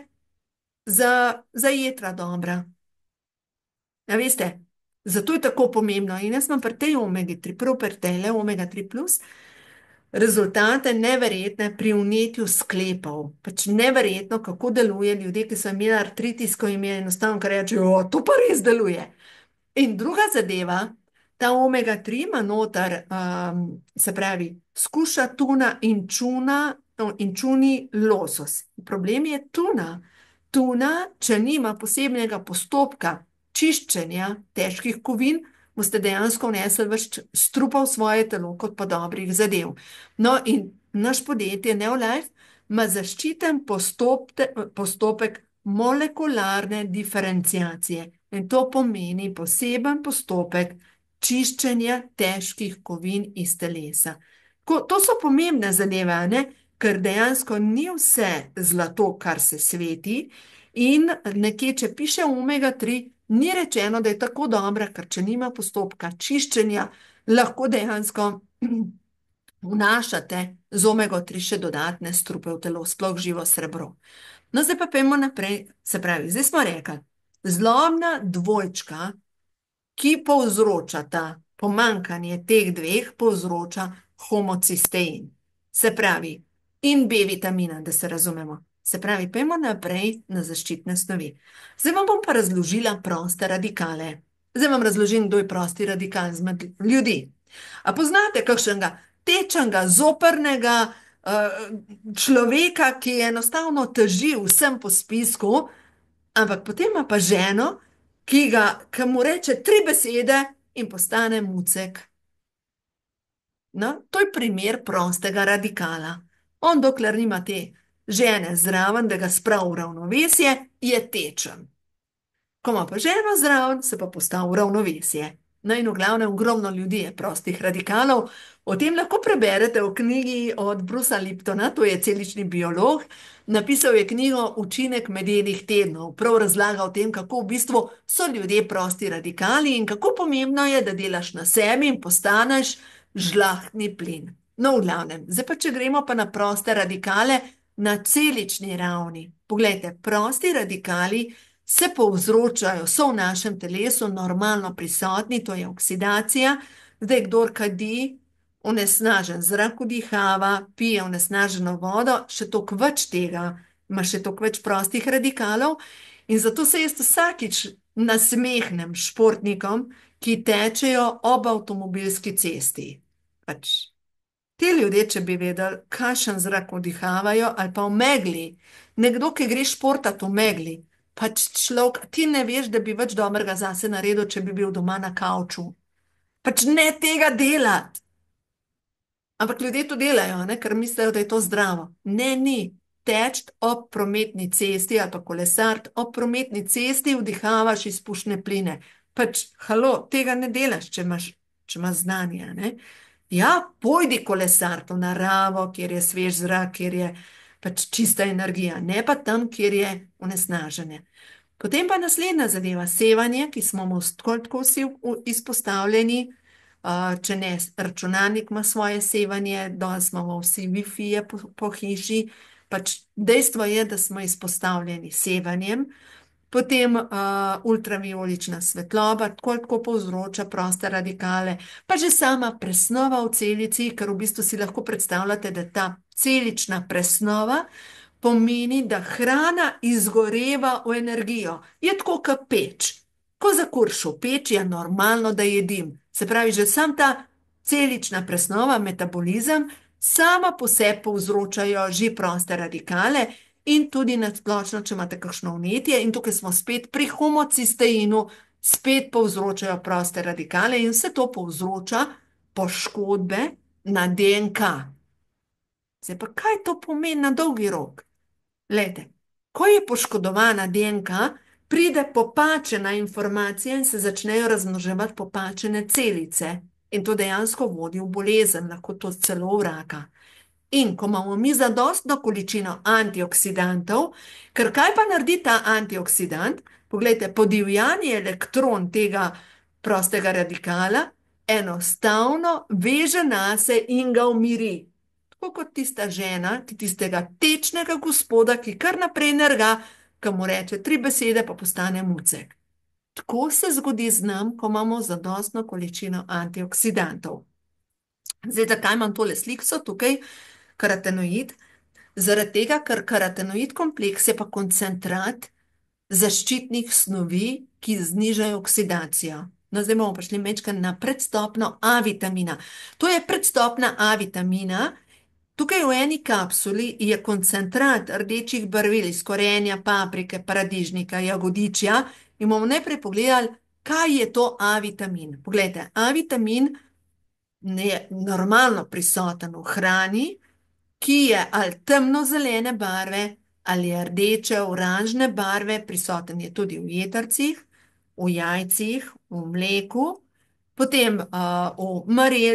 Speaker 1: za jetra dobra. A veste, zato je tako pomembno. In jaz imam pri tej omega-3, prav pri tele omega-3+, rezultate neverjetne pri vnetju sklepov. Pač neverjetno, kako deluje ljudje, ki so imeli artritis, ko jim je enostavno, kar rečejo, to pa res deluje. In druga zadeva, ta omega-3 ima noter, se pravi, skuša, tuna in čuni losos. Problem je tuna. Tuna, če nima posebnega postopka čiščenja težkih kovin, boste dejansko vnesli več strupa v svoje telo, kot pa dobrih zadev. No, in naš podjetje Neolife ima zaščiten postopek molekularne diferenciacije. In to pomeni poseben postopek čiščenja težkih kovin iz telesa. To so pomembne zadeve, ker dejansko ni vse zlato, kar se sveti, in nekje, če piše omega-3, ni rečeno, da je tako dobra, ker če nima postopka čiščenja, lahko dejansko vnašate z omega-3 še dodatne strupe v telo, sploh živo srebro. No, zdaj pa pojdimo naprej, se pravi, zdaj smo rekli, zlobna dvojčka, ki povzročata pomanjkanje teh dveh, povzroča homocistein. Se pravi, in B vitamina, da se razumemo. Se pravi, pojmo naprej na zaščitne snovi. Zdaj vam bom pa razložila proste radikale. Zdaj vam razložim, kdo je prosti radikal izmed ljudi. A poznate kakšnega tečnega, zoprnega človeka, ki enostavno teži vsem po spisku, ampak potem ima pa ženo, ki mu reče tri besede in postane mucek. No, to je primer prostega radikala. On, dokler nima te žene zraven, da ga spravi v ravnovesje, je tečen. Ko ima pa ženo zraven, se pa postavi v ravnovesje. No, in v glavnem, ogromno ljudi je prostih radikalov. O tem lahko preberete v knjigi od Brusa Liptona, to je celični biolog. Napisal je knjigo Učinek medenih tednov. Prav razlaga o tem, kako v bistvu so ljudje prosti radikali in kako pomembno je, da delaš na sebi in postaneš žlahtni plin. No, v glavnem, zdaj pa če gremo pa na proste radikale na celični ravni. Poglejte, prosti radikali se povzročajo, so v našem telesu normalno prisotni, to je oksidacija. Zdaj, kdor kadi, onesnažen zrak vdihava, pije onesnaženo vodo, še toliko več tega, ima še toliko več prostih radikalov. In zato se jaz vsakič nasmehnem športnikom, ki tečejo ob avtomobilski cesti. Pač, ti ljudje, če bi vedeli, kakšen zrak vdihavajo, ali pa v megli, nekdo, ki gre športat v megli, pač človek, ti ne veš, da bi več dobrega zase naredil, če bi bil doma na kavču. Pač ne tega delati. Ampak ljudje to delajo, ne? Ker mislijo, da je to zdravo. Ne, ni. Teč ob prometni cesti ali pa kolesart ob prometni cesti vdihavaš izpušne pline. Pač, halo, tega ne delaš, če imaš znanje, ne? Ja, pojdi kolesart v naravo, kjer je svež zrak, kjer je pač čista energija, ne pa tam, kjer je onesnaženje. Potem pa naslednja zadeva, sevanje, ki smo mu tako vsi izpostavljeni. Če ne, računalnik ima svoje sevanje, danes imamo vsi Wi-Fi-je po hiši, pač dejstvo je, da smo izpostavljeni sevanjem. Potem ultravijolična svetloba tako povzroča proste radikale, pa že sama presnova v celici, ker v bistvu si lahko predstavljate, da ta celična presnova pomeni, da hrana izgoreva v energijo. Je tako kot peč. Ko zakurš v peč, je normalno, da jedim. Se pravi, že sam ta celična presnova, metabolizem, sama po sebi povzročajo že proste radikale in tudi nasplošno, če imate kakšno vnetje, in tukaj smo spet pri homocisteinu, spet povzročajo proste radikale in vse to povzroča poškodbe na DNK. Zdaj pa, kaj to pomeni na dolgi rok? Glejte, ko je poškodovana DNK, pride popačena informacija in se začnejo razmnoževati popačene celice. In to dejansko vodi v bolezen, lahko to celo v raka. In ko imamo mi zadostno količino antioksidantov, ker kaj pa naredi ta antioksidant? Poglejte, podivjani elektron tega prostega radikala enostavno veže nase in ga umiri. Tako kot tista žena, ki tistega tečnega gospoda, ki kar naprej nerga, ki mu reče tri besede, pa postane mucek. Tako se zgodi z nam, ko imamo zadostno količino antioksidantov. Zdaj, zakaj imam tole sliko tukaj, karotenoid? Zaradi tega, ker karotenoid kompleks je pa koncentrat zaščitnih snovi, ki znižajo oksidacijo. No, zdaj bomo prišli mečkaj na predstopno A vitamina. To je predstopna A vitamina. Tukaj v eni kapsuli je koncentrat rdečih barvil iz korenja, paprike, paradižnika, jagodičja in bomo najprej pogledali, kaj je to A vitamin. Poglejte, A vitamin je normalno prisoten v hrani, ki je ali temno-zelene barve, ali je rdeče, oranžne barve, prisoten je tudi v jetrcih, v jajcih, v mleku, potem v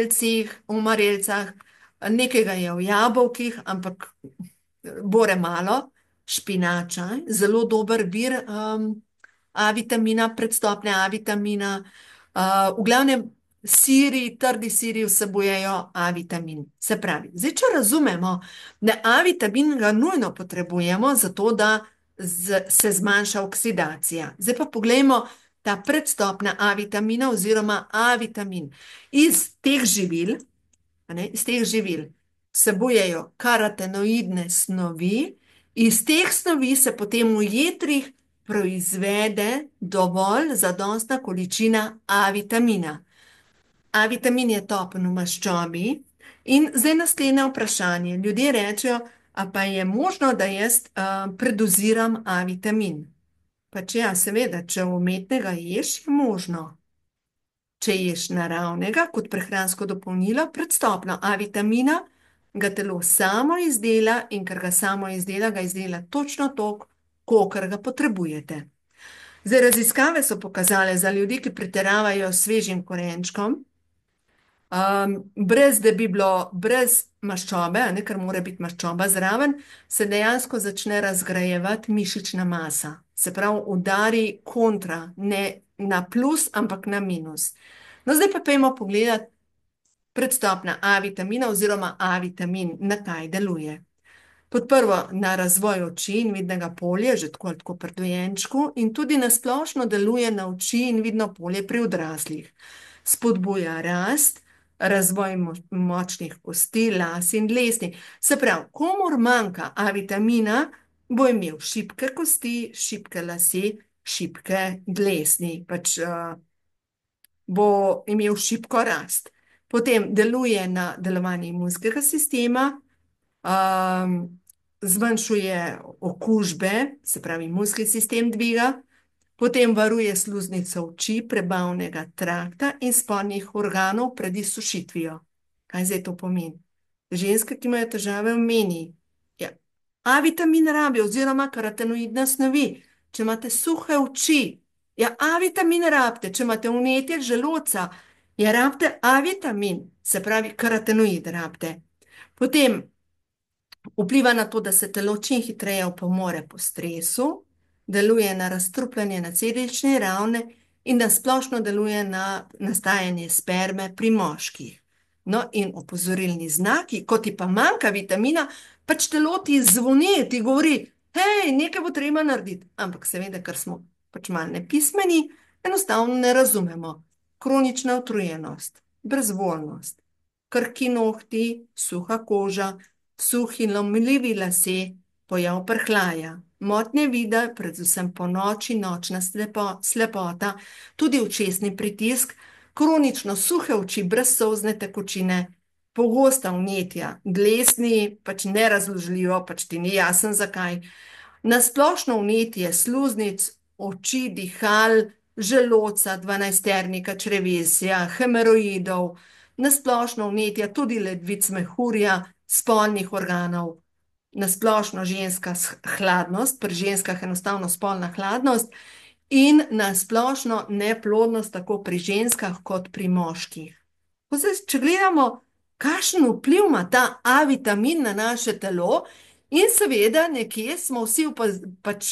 Speaker 1: marelcah, nekega je v jabolkih, ampak bore malo, špinača, zelo dober vir A vitamina, predstopne A vitamina. V glavnem siri, trdi siri vsebujejo A vitamin. Se pravi, zdaj, če razumemo, da A vitamin ga nujno potrebujemo, zato da se zmanjša oksidacija. Zdaj pa poglejmo ta predstopna A vitamina oziroma A vitamin. Iz teh živil vsebujejo karotenoidne snovi Iz teh snovi se potem v jetrih proizvede dovolj zadostna količina A vitamina. A vitamin je topen v maščobi. In zdaj naslednje vprašanje. Ljudje rečejo, a pa je možno, da jaz predoziram A vitamin? Pač ja, seveda, če umetnega ješ, je možno. Če ješ naravnega kot prehransko dopolnilo, predstopno A vitamina, ga telo samo izdela in ker ga samo izdela, ga izdela točno toliko, kolikor ga potrebujete. Zdaj, raziskave so pokazale za ljudi, ki pretiravajo s svežim korenčkom, brez da bi bilo brez maščobe, a ne, ker mora biti maščoba zraven, se dejansko začne razgrajevati mišična masa. Se pravi, udari kontra, ne na plus, ampak na minus. No, zdaj pa pojdimo pogledati predstopna A vitamina oziroma A vitamin, na kaj deluje. Kot prvo, na razvoj oči in vidnega polja, že tako ali tako pri dojenčku, in tudi na splošno deluje na oči in vidno polje pri odraslih. Spodbuja rast, razvoj močnih kosti, las in dlesni. Se pravi, komur manjka A vitamina, bo imel šibke kosti, šibke lase, šibke dlesni, pač bo imel šibko rast. Potem deluje na delovanje imunskega sistema, zmanjšuje okužbe, se pravi, imunski sistem dviga, potem varuje sluznico oči, prebavnega trakta in spodnjih organov pred izsušitvijo. Kaj zdaj to pomeni? Ženske, ki imajo težave v meni, ja, A vitamin rabijo oziroma karotenoidne snovi. Če imate suhe oči, ja, A vitamin rabite. Če imate vnetje želodca, ja, rabite A vitamin, se pravi, karotenoid rabite. Potem vpliva na to, da se telo čim hitreje opomore po stresu, deluje na razstrupljanje na celični ravni in na splošno deluje na nastajanje sperme pri moških. No, in opozorilni znaki, ko ti pa manjka vitamina, pač telo ti zvoni, ti govori, hej, nekaj bo treba narediti. Ampak seveda, ker smo pač malo nepismeni, enostavno ne razumemo. Kronična utrujenost, brezvoljnost, krhki nohti, suha koža, suhi lomljivi lasje, pojav prhljaja, motnje vida, predvsem ponoči, nočna slepota, tudi očesni pritisk, kronično suhe oči, brezsolzne tekočine, pogosta vnetja, dlesni, pač nerazložljivo, pač ti ni jasen zakaj, na splošno vnetje sluznic, oči, dihal, želodca, dvanajsternika, črevesja, hemoroidov, na splošno vnetja tudi ledvic mehurja, spolnih organov, na splošno ženska hladnost, pri ženskah enostavno spolna hladnost in na splošno neplodnost tako pri ženskah kot pri moških. Zdaj, če gledamo, kakšen vpliv ima ta A vitamin na naše telo in seveda nekje smo vsi pač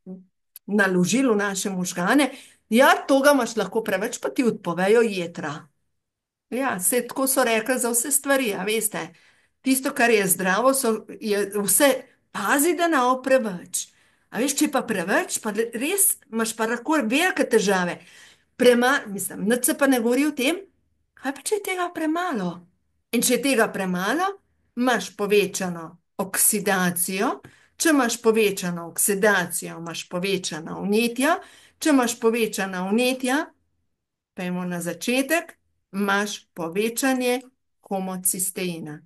Speaker 1: naložili v naše možgane, ja, toga imaš lahko preveč, pa ti odpovejo jetra. Ja, saj tako so rekli za vse stvari, a veste. Tisto, kar je zdravo, je vse, pazi, da ne bo preveč. A veš, če je pa preveč, pa res imaš pa lahko velike težave. Mislim, nič se pa ne govori o tem, kaj pa, če je tega premalo? In če je tega premalo, imaš povečano oksidacijo, če imaš povečano oksidacijo, imaš povečana vnetja, če imaš povečana vnetja, pojdimo na začetek, imaš povečanje homocisteina.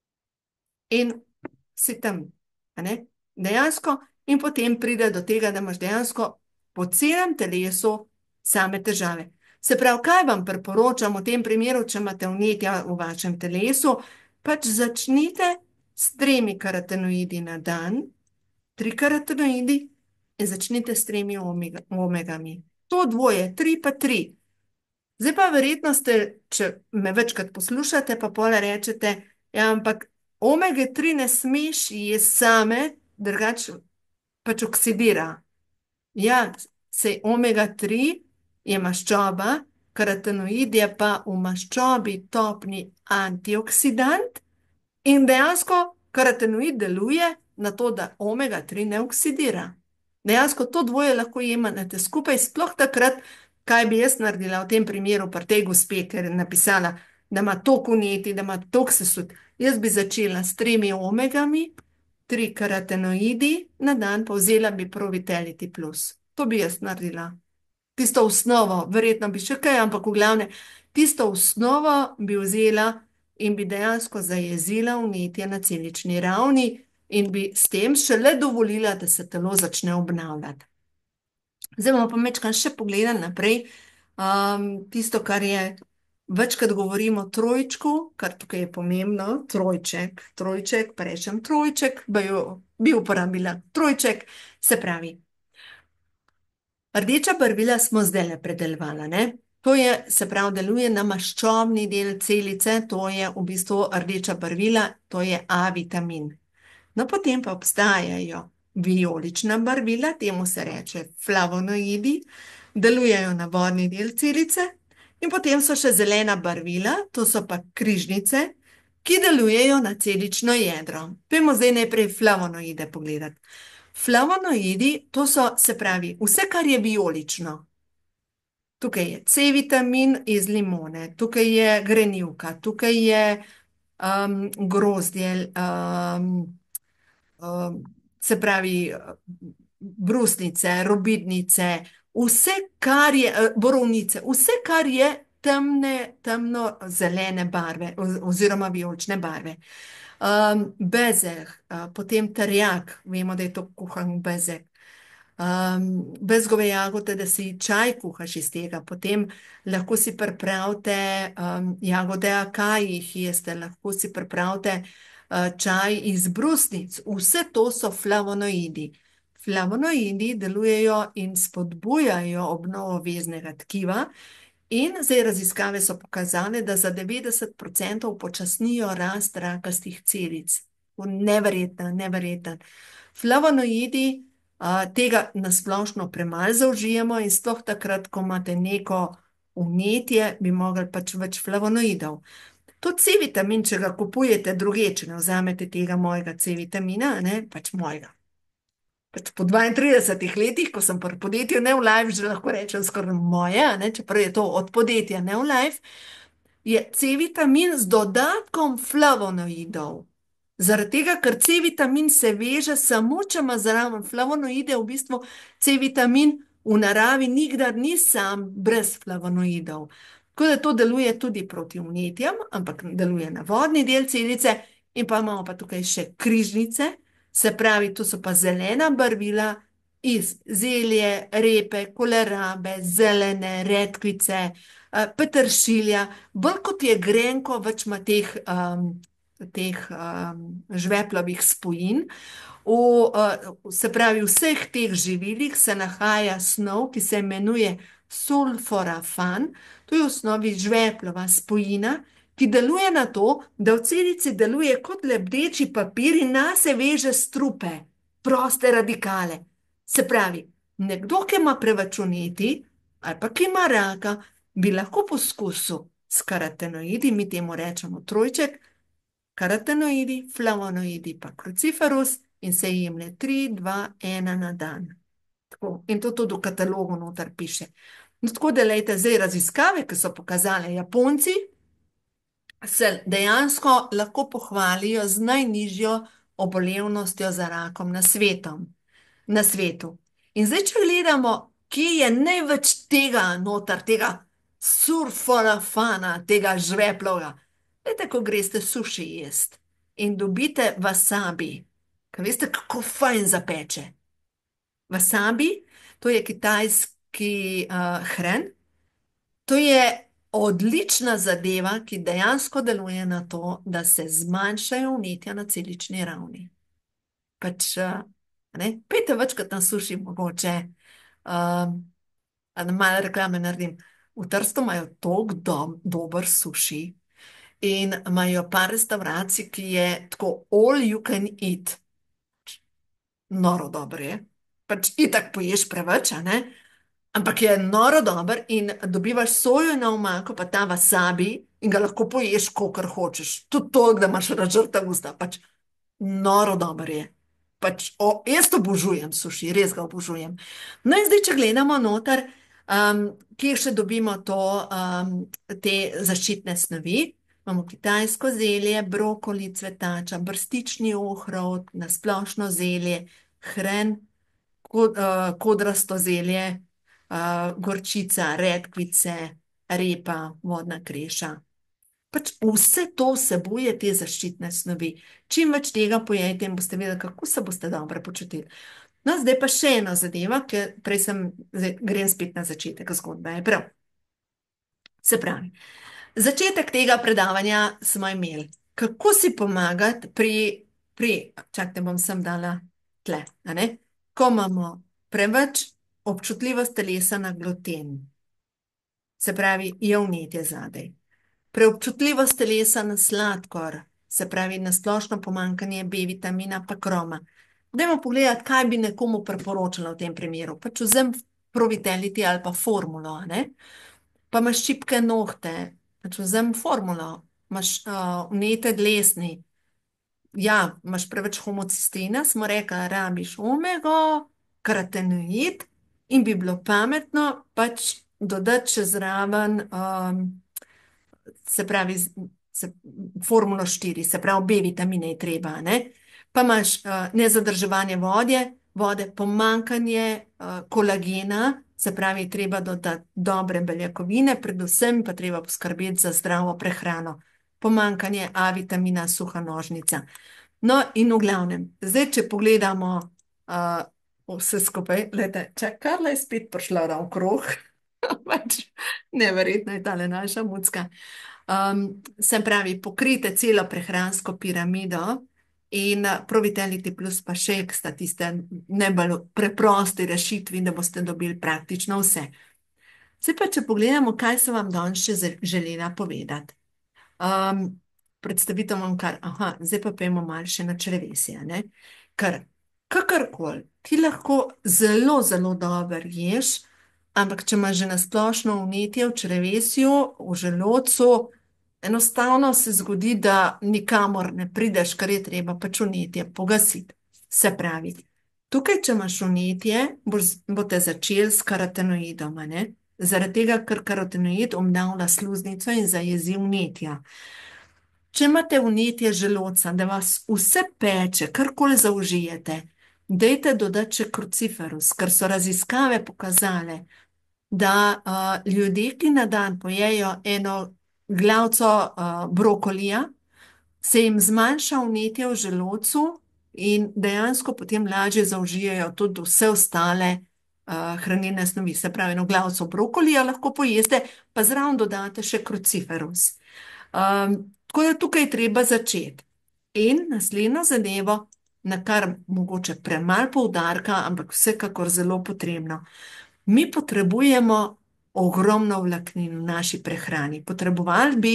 Speaker 1: In si tam, a ne, dejansko, in potem pride do tega, da imaš dejansko po celem telesu same težave. Se pravi, kaj vam priporočam v tem primeru, če imate vnetja v vašem telesu, pač začnite s 3 karotenoidi na dan, 3 karotenoidi in začnite s 3 omegami. To dvoje, 3 pa 3. Zdaj pa verjetno ste, če me večkrat poslušate, pa pole rečete, ja, ampak omega 3 ne smeš jesti same, drugače pač oksidira. Ja, sej omega 3 je maščoba, karotenoid je pa v maščobi topni antioksidant in dejansko karotenoid deluje na to, da omega 3 ne oksidira. Dejansko to dvoje lahko jemate skupaj, sploh takrat, kaj bi jaz naredila v tem primeru pri tej gospe, ker je napisala, da ima toliko vnetij, da ima toliko sesut. Jaz bi začela s 3 omegami 3 karotenoidi na dan, pa vzela bi Pro-Vitality Plus. To bi jaz naredila. Tisto osnovo, verjetno bi še kaj, ampak v glavne, tisto osnovo bi vzela in bi dejansko zajezila vnetje na celični ravni in bi s tem šele dovolila, da se telo začne obnavljati. Zdaj bomo pa mečkam še pogledali naprej. Tisto, kar je večkrat govorimo o trojčku, kar tukaj je pomembno, trojček, pa rečem trojček, bi uporabila trojček, se pravi. Rdeča barvila smo zdajle predelovali, ne? To je, se pravi, deluje na maščobni del celice, to je v bistvu rdeča barvila, to je A vitamin. No, potem pa obstajajo vijolična barvila, temu se reče flavonoidi, delujejo na vodni del celice, in potem so še zelena barvila, to so pa križnice, ki delujejo na celično jedro. Pojdimo zdaj najprej flavonoide pogledati. Flavonoidi, to so, se pravi, vse, kar je vijolično. Tukaj je C-vitamin iz limone, tukaj je grenivka, tukaj je grozdje, se pravi, brusnice, robidnice, vse, kar je, borovnice, vse, kar je temno zelene barve oziroma vijolične barve. Bezeg, potem terjak, vemo, da je to kuhan bezeg. Bezgove jagode, da si čaj kuhaš iz tega, potem lahko si pripravite jagode akaj, jih jeste, lahko si pripravite čaj iz brusnic. Vse to so flavonoidi. Flavonoidi delujejo in spodbujajo obnovo veznega tkiva. In zdaj raziskave so pokazale, da za 90% upočasnijo rast rakastih celic. Neverjetno. Flavonoidi tega nasplošno premalo zaužijemo in sploh takrat, ko imate neko vnetje, bi mogli pač več flavonoidov. To C-vitamin, če ga kupujete druge, če ne vzamete tega mojega C-vitamina, pač mojega. Pač po 32 letih, ko sem pri podjetju Neolife, že lahko rečem skoraj moje, čeprav je to od podjetja Neolife, je C-vitamin z dodatkom flavonoidov. Zaradi tega, ker C-vitamin se veže samo, če ima zraven flavonoide, v bistvu C-vitamin v naravi nikdar ni sam brez flavonoidov. Tako da to deluje tudi proti vnetjem, ampak deluje na vodni del celice in pa imamo pa tukaj še križnice, se pravi, to so pa zelena barvila iz zelje, repe, kolerabe, zelene, redkvice, peteršilja. Bolj kot je grenko, več ima teh žveplovih spojin. Se pravi, v vseh teh živilih se nahaja snov, ki se imenuje sulforafan, to je v osnovi žveplova spojina, ki deluje na to, da v celici deluje kot lebdeči papir in nase veže strupe, proste radikale. Se pravi, nekdo, ki ima preveč vnetij ali pa ki ima raka, bi lahko poskusil s karotenoidi, mi temu rečemo trojček, karotenoidi, flavonoidi pa kruciferus in se jemlje 3, 2, 1 na dan. Tako. In to tudi v katalogu noter piše. No, tako da, lejte, zdaj raziskave, ki so pokazale Japonci, se dejansko lahko pohvalijo z najnižjo obolevnostjo za rakom na svetu. In zdaj, če gledamo, kje je največ tega noter, tega sulforafana, tega žveplovega. Veste, ko greste suši jest in dobite wasabi, kaj veste, kako fajn zapeče. Wasabi, to je kitajski hren, to je odlična zadeva, ki dejansko deluje na to, da se zmanjšajo vnetja na celični ravni. Pač, pejte večkrat na suši mogoče, malo reklame naredim. V Trstu imajo toliko dober suši in imajo par restavracij, ki je tako all you can eat. Noro dobro je. Pač itak poješ preveč, ampak je noro dober in dobivaš sojo na omako, pa ta wasabi in ga lahko poješ, kolikor hočeš. Tudi toliko, da imaš razžrta usta. Pač noro dober je. Pač, jaz obožujem suši, res ga obožujem. No in zdaj, če gledamo noter, kje še dobimo te zaščitne snovi, Imamo kitajsko zelje, brokoli, cvetača, brstični ohrovt, nasplošno zelje, hren, kodrasto zelje, gorčica, redkvice, repa, vodna kreša. Pač vse to vsebuje te zaščitne snovi. Čim več tega pojejte in boste vedeli, kako se boste dobro počutili. No, zdaj pa še ena zadeva, ker zdaj grem spet na začetek zgodbe. Je prav. Se pravi, začetek tega predavanja smo imeli. Kako si pomagati čakajte, bom sem dala tle, a ne? Ko imamo preveč občutljivost telesa na gluten, se pravi, je vnetje zadaj. Preobčutljivost telesa na sladkor, se pravi, na splošno pomanjkanje B vitamina pa kroma. Dajmo pogledati, kaj bi nekomu priporočala v tem primeru. Pač vzem Provitality ali pa formulo, a ne? Pa imaš šibke nohte, pač vzem formulo, imaš vnete dlesni. Ja, imaš preveč homocistina, smo rekli, rabiš omego, karotenoid in bi bilo pametno pač dodati še zraven se pravi, formulo 4, se pravi, B vitamine je treba, ne? Pa imaš nezadrževanje vode, pomanjkanje kolagena, se pravi, treba dodati dobre beljakovine, predvsem pa treba poskrbeti za zdravo prehrano. Pomanjkanje A vitamina, suha nožnica. No, in v glavnem, zdaj, če pogledamo vse skupaj, gledajte, Karla je spet prišla naokrog, pač neverjetno je tale naša mucka. Se pravi, pokrijte celo prehransko piramido in Provitality plus pa Shake sta tiste najbolj preproste rešitve, da boste dobili praktično vse. Zdaj pa, če pogledamo, kaj sem vam danes še želela povedati. Predstavitev vam zdaj pa pojmo malo še na črevesje, ne? Ker kakorkoli, ti lahko zelo, zelo dobro ješ, ampak če imaš že na splošno vnetje v črevesju, v želodcu, enostavno se zgodi, da nikamor ne prideš, kar je treba pač vnetje pogasiti. Se pravi, tukaj, če imaš vnetje, boste začeli s karotenoidom, ne? Zaradi tega, ker karotenoid obnavlja sluznico in zajezi vnetja. Če imate vnetje želodca, da vas vse peče, karkoli zaužijete, dajte dodati še kruciferus, ker so raziskave pokazale, da ljudje, ki na dan pojejo eno glavico brokolija, se jim zmanjša vnetje v želodcu in dejansko potem lažje zaužijajo tudi vse ostale hranilne snovi. Se pravi, eno glavico brokolija lahko pojeste, pa zraven dodate še kruciferus. Tako da tukaj je treba začeti. In naslednjo zadevo, na kar mogoče premalo poudarka, ampak vsekakor zelo potrebno. Mi potrebujemo ogromno vlaknin v naši prehrani. Potrebovali bi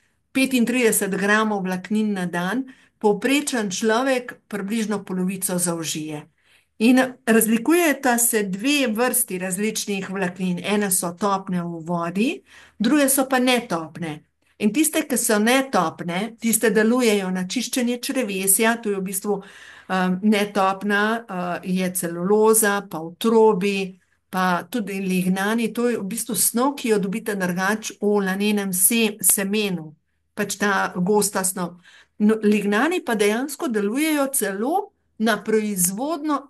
Speaker 1: 35 gramov vlaknin na dan, povprečen človek približno polovico zaužije. In razlikujeta se dve vrsti različnih vlaknin. Ene so topne v vodi, druge so pa netopne. In tiste, ki so netopne, tiste delujejo na čiščenje črevesja, to je v bistvu netopna, je celuloza, pa otrobi, pa tudi lignani, to je v bistvu snov, ki jo dobite drugač v lanenem semenu, pač ta gosta snov. No, lignani pa dejansko delujejo celo na proizvodno,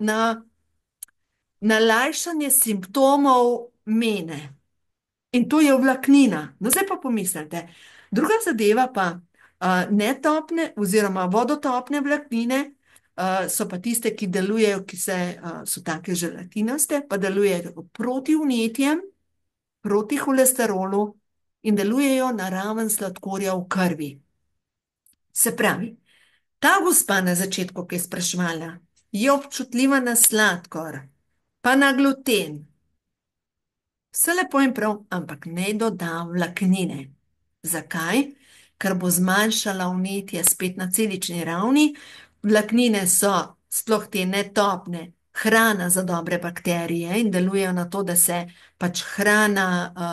Speaker 1: na lajšanje simptomov mene. In to je vlaknina. No, zdaj pa pomislite. Druga zadeva pa netopne oziroma vodotopne vlaknine so pa tiste, ki delujejo, so take želatinaste, pa delujejo proti vnetjem, proti holesterolu in delujejo na raven sladkorja v krvi. Se pravi, ta gospa na začetku, ki je spraševala, je občutljiva na sladkor, pa na gluten. Vse lepo in prav, ampak ne doda vlaknine. Zakaj? Ker bo zmanjšala vnetje spet na celični ravni. Vlaknine so, sploh te netopne, hrana za dobre bakterije in delujejo na to, da se pač hrana,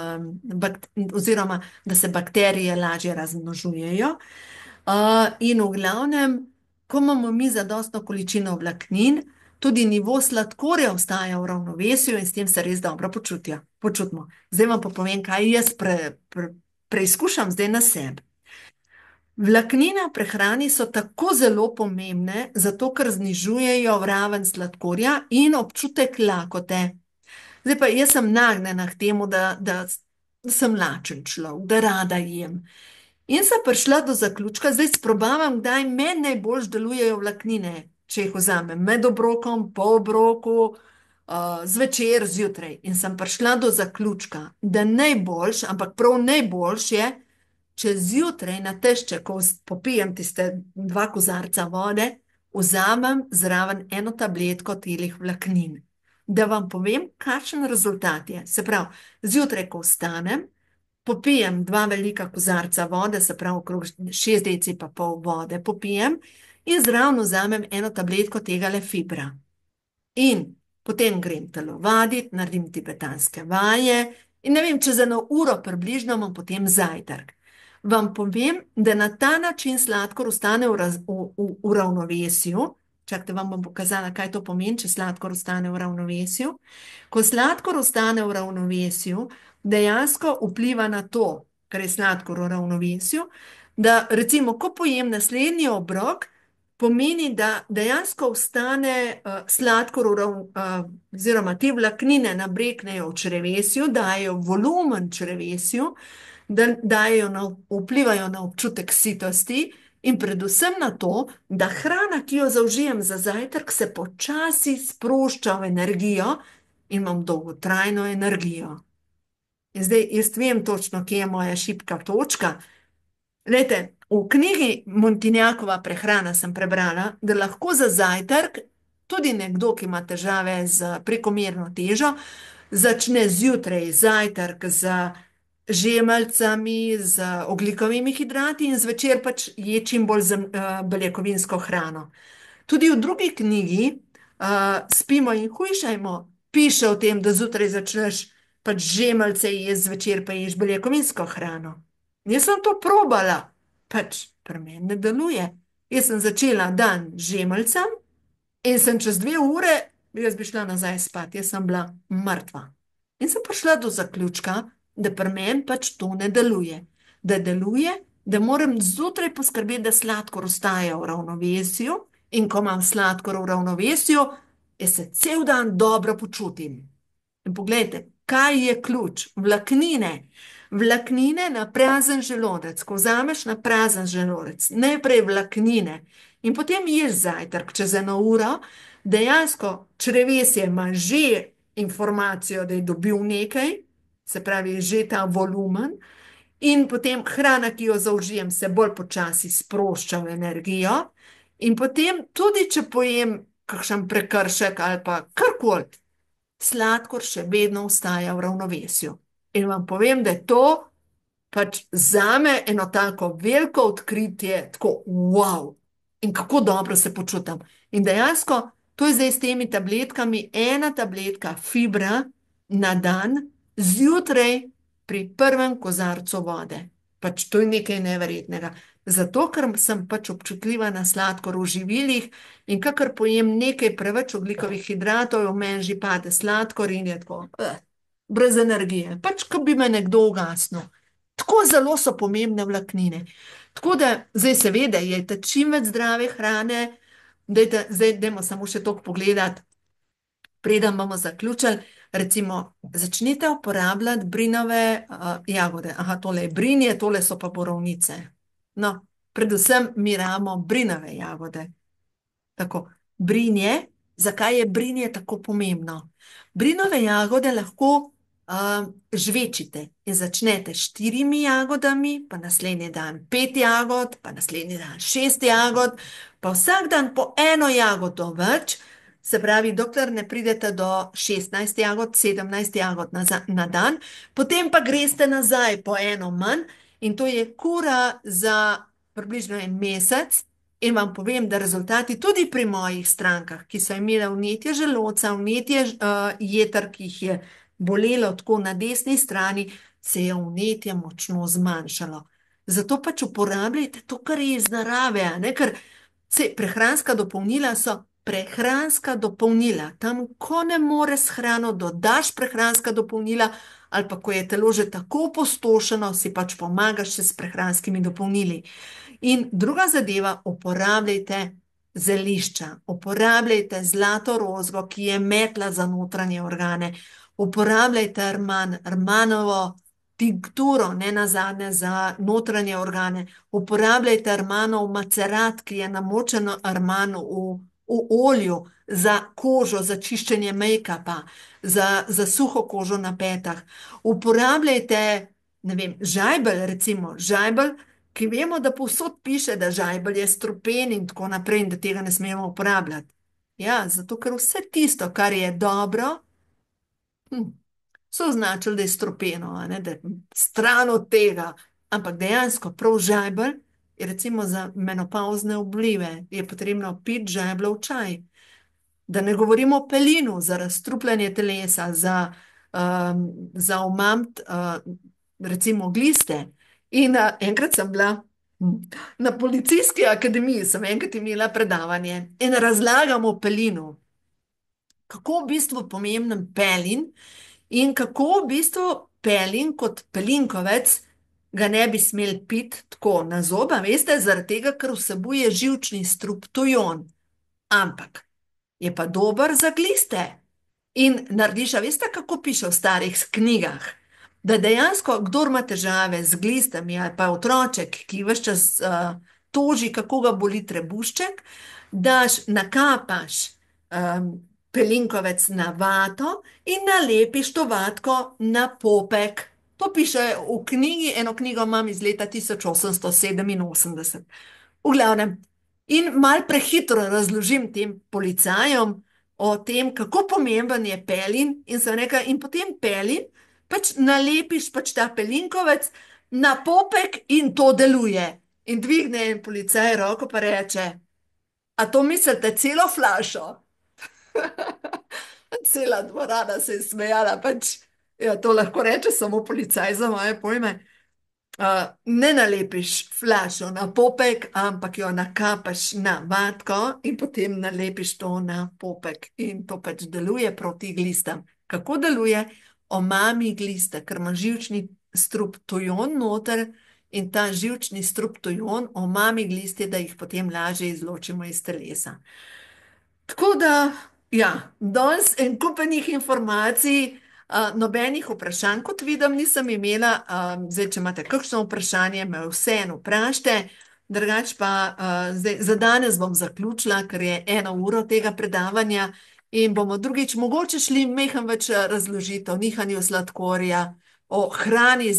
Speaker 1: oziroma da se bakterije lažje razmnožujejo. In v glavnem, ko imamo mi zadostno količino vlaknin, tudi nivo sladkorja ostaja v ravnovesju in s tem se res dobro počutimo. Zdaj vam pa povem, kaj jaz preizkušam zdaj na sebi. Vlaknine v prehrani so tako zelo pomembne, zato ker znižujejo raven sladkorja in občutek lakote. Zdaj pa jaz sem nagnjena k temu, da sem lačen človek, da rada jem. In sem prišla do zaključka, zdaj sprobavam, kdaj meni najbolj delujejo vlaknine, če jih vzamem med obrokom, po obroku, zvečer, zjutraj. In sem prišla do zaključka, da najboljš, ampak prav najboljš je, če zjutraj na tešče, ko popijem tiste 2 kozarca vode, vzamem zraven eno tabletko telih vlaknin. Da vam povem, kakšen rezultat je. Se pravi, zjutraj, ko vstanem, popijem 2 velika kozarca vode, se pravi, okrog 6,5 deci vode popijem in zraven vzamem eno tabletko tega fibra. In potem grem telovaditi, naredim tibetanske vaje in ne vem, čez 1 uro približno imam potem zajtrk. Vam povem, da na ta način sladkor ostane v ravnovesju. Čakajte, vam bom pokazala, kaj to pomeni, če sladkor ostane v ravnovesju. Ko sladkor ostane v ravnovesju, dejansko vpliva na to, kar je sladkor v ravnovesju, da recimo, ko pojem naslednji obrok, pomeni, da dejansko ostane sladkor oziroma te vlaknine nabreknejo v črevesju, dajo volumen črevesju, vplivajo na občutek sitosti in predvsem na to, da hrana, ki jo zaužijem za zajtrk, se počasi sprošča v energijo in imam dolgotrajno energijo. In zdaj jaz vem točno, kje je moja šibka točka. Glejte, v knjigi Montinjakova prehrana sem prebrala, da lahko za zajtrk tudi nekdo, ki ima težave z prekomerno težo, začne zjutraj zajtrk z žemljicami, z ogljikovimi hidrati in zvečer pač je čim bolj beljakovinsko hrano. Tudi v drugi knjigi Spimo in hujšajmo piše o tem, da zjutraj začneš pač žemljice jesti, zvečer pa ješ beljakovinsko hrano. Jaz sem to probala, pač pri meni ne deluje. Jaz sem začela dan z žemljicami in sem čez 2 ure, jaz bi šla nazaj spat, jaz sem bila mrtva. In sem prišla do zaključka, da pri meni pač to ne deluje. Da deluje, da moram zjutraj poskrbeti, da sladkor ostaja v ravnovesju in ko imam sladkor v ravnovesju, jaz se cel dan dobro počutim. In poglejte, kaj je ključ? Vlaknine. Vlaknine na prazen želodec. Ko vzameš na prazen želodec, najprej vlaknine in potem ješ zajtrk čez 1 uro, dejansko črevesje ima že informacijo, da je dobil nekaj, se pravi, že ta volumen, in potem hrana, ki jo zaužijem, se bolj počasi sprošča v energijo, in potem tudi, če pojem kakšen prekršek ali pa karkoli, sladkor še vedno ostaja v ravnovesju. In vam povem, da je to pač zame eno tako veliko odkritje, tako wow, in kako dobro se počutim. In dejansko, to je zdaj s temi tabletkami, 1 tabletka fibra na dan, zjutraj pri prvem kozarcu vode. Pač to je nekaj neverjetnega. Zato, ker sem pač občutljiva na sladkor v živilih in kakor pojem nekaj preveč ogljikovih hidratov, v meni že pade sladkor in je tako, brez energije. Pač, ko bi me nekdo ugasnil. Tako zelo so pomembne vlaknine. Tako da, zdaj seveda, jejte čim več zdrave hrane, zdaj dajmo samo še toliko pogledati, preden bomo zaključili, recimo, začnite uporabljati brinove jagode. Aha, tole je brinje, tole so pa borovnice. No, predvsem mi rabimo brinove jagode. Tako, brinje, zakaj je brinje tako pomembno? Brinove jagode lahko žvečite in začnete s 4 jagodami, pa naslednji dan 5 jagod, pa naslednji dan 6 jagod, pa vsak dan po 1 jagodo več, se pravi, dokler ne pridete do 16 jagod, 17 jagod na dan, potem pa greste nazaj po 1 manj in to je kura za približno 1 mesec. In vam povem, da rezultati tudi pri mojih strankah, ki so imele vnetje želodca, vnetje jeter, ki jih je bolelo tako na desni strani, se je vnetje močno zmanjšalo. Zato pač uporabljajte to, kar je iz narave, ker prehranska dopolnila so prehranska dopolnila. Tam, ko ne moreš s hrano, dodaš prehranska dopolnila, ali pa ko je telo že tako opustošeno, si pač pomagaš še s prehranskimi dopolnili. In druga zadeva, uporabljajte zelišča, uporabljajte zlato rozgo, ki je metla za notranje organe, uporabljajte armanovo tinkturo, ne nazadnje za notranje organe, uporabljajte armanov macerat, ki je namočen arman v olju za kožo, za čiščenje make-upa, za suho kožo na petah. Uporabljajte, ne vem, žajbelj, recimo, žajbelj, ki vemo, da povsod piše, da žajbelj je strupen in tako naprej, in da tega ne smemo uporabljati. Ja, zato ker vse tisto, kar je dobro, so označili, da je strupeno, a ne, da je stran od tega. Ampak dejansko prav žajbelj je recimo za menopavzne oblive, je potrebno piti žajbljev čaj. Da ne govorimo o pelinu za razstrupljanje telesa, za omamt, recimo gliste. In enkrat sem bila na policijski akademiji, sem enkrat imela predavanje in razlagam o pelinu, kako v bistvu pomemben pelin in kako v bistvu pelin kot pelinkovec ga ne bi smeli piti tako na zoba, veste, zaradi tega, ker vsebuje živčni strup tujon. Ampak je pa dober za gliste. In narediš, a veste, kako piše v starih knjigah, da dejansko, kdor ima težave z glistami ali pa otroček, ki vse čas toži, kako ga boli trebušček, nakapaš pelinkovec na vato in nalepiš to vatko na popek. To piše v knjigi, eno knjigo imam iz leta 1887. V glavnem, in malo prehitro razložim tem policajem o tem, kako pomemben je pelin, in sem rekla, in potem pelin, pač nalepiš pač ta pelinkovec na popek in to deluje. In dvigne en policaj roko pa reče, a to mislite celo flašo? Cela dvorana se je smejala, pač, ja, to lahko reče samo policaj za moje pojme. Ne nalepiš flašo na popek, ampak jo nakapaš na vatko in potem nalepiš to na popek. In to pač deluje proti glistam. Kako deluje? Omami gliste, ker ima živčni strup tujon noter in ta živčni strup tujon omami gliste, da jih potem lažje izločimo iz telesa. Tako da, ja, danes en kupenih informacij, nobenih vprašanj, kot vidim, nisem imela. Zdaj, če imate kakšno vprašanje, me vseeno vprašajte. Drugače pa zdaj, za danes bom zaključila, ker je 1 uro tega predavanja in bomo drugič mogoče šli mehen več razložitev o nihanju sladkorja, o hrani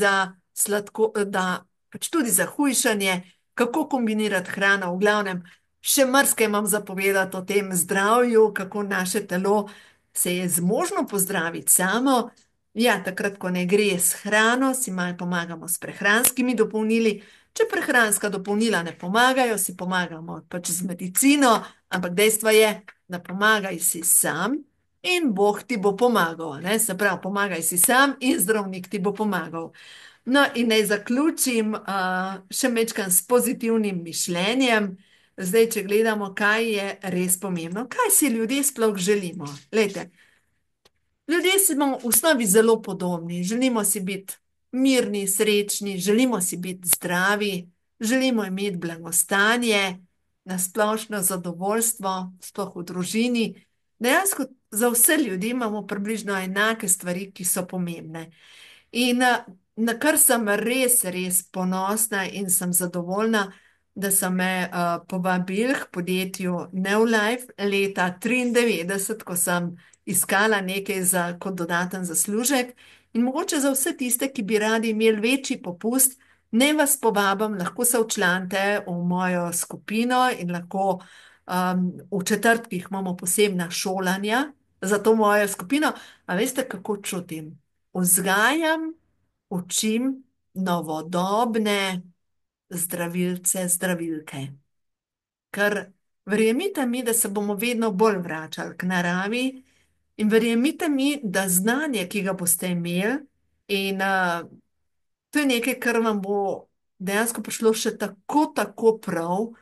Speaker 1: pač tudi za hujšanje, kako kombinirati hrano, v glavnem. Še marsikaj imam za povedati o tem zdravju, kako naše telo se je zmožno pozdraviti samo. Ja, takrat, ko ne gre s hrano, si malo pomagamo s prehranskimi dopolnili. Če prehranska dopolnila ne pomagajo, si pomagamo pač z medicino, ampak dejstvo je, da pomagaj si sam in Bog ti bo pomagal, ne? Se pravi, pomagaj si sam in zdravnik ti bo pomagal. No, in naj zaključim še majčkeno s pozitivnim mišljenjem. Zdaj, če gledamo, kaj je res pomembno, kaj si ljudje sploh želimo. Glejte, ljudje smo v osnovi zelo podobni. Želimo si biti mirni, srečni, želimo si biti zdravi, želimo imeti blagostanje, nasplošno zadovoljstvo, sploh v družini. Dejansko za vse ljudi imamo približno enake stvari, ki so pomembne. In na kar sem res, res ponosna in sem zadovoljna, da so me povabili k podjetju Neolife leta 1993, ko sem iskala nekaj kot dodaten zaslužek. In mogoče za vse tiste, ki bi radi imeli večji popust, ne vas povabim, lahko se včlanite v mojo skupino in lahko v četrtkih imamo posebna šolanja za to mojo skupino. A veste, kako čutim? Vzgajam, učim novodobne zdravilce, zdravilke. Ker verjemite mi, da se bomo vedno bolj vračali k naravi in verjemite mi, da znanje, ki ga boste imeli, in to je nekaj, kar vam bo dejansko prišlo še tako, tako prav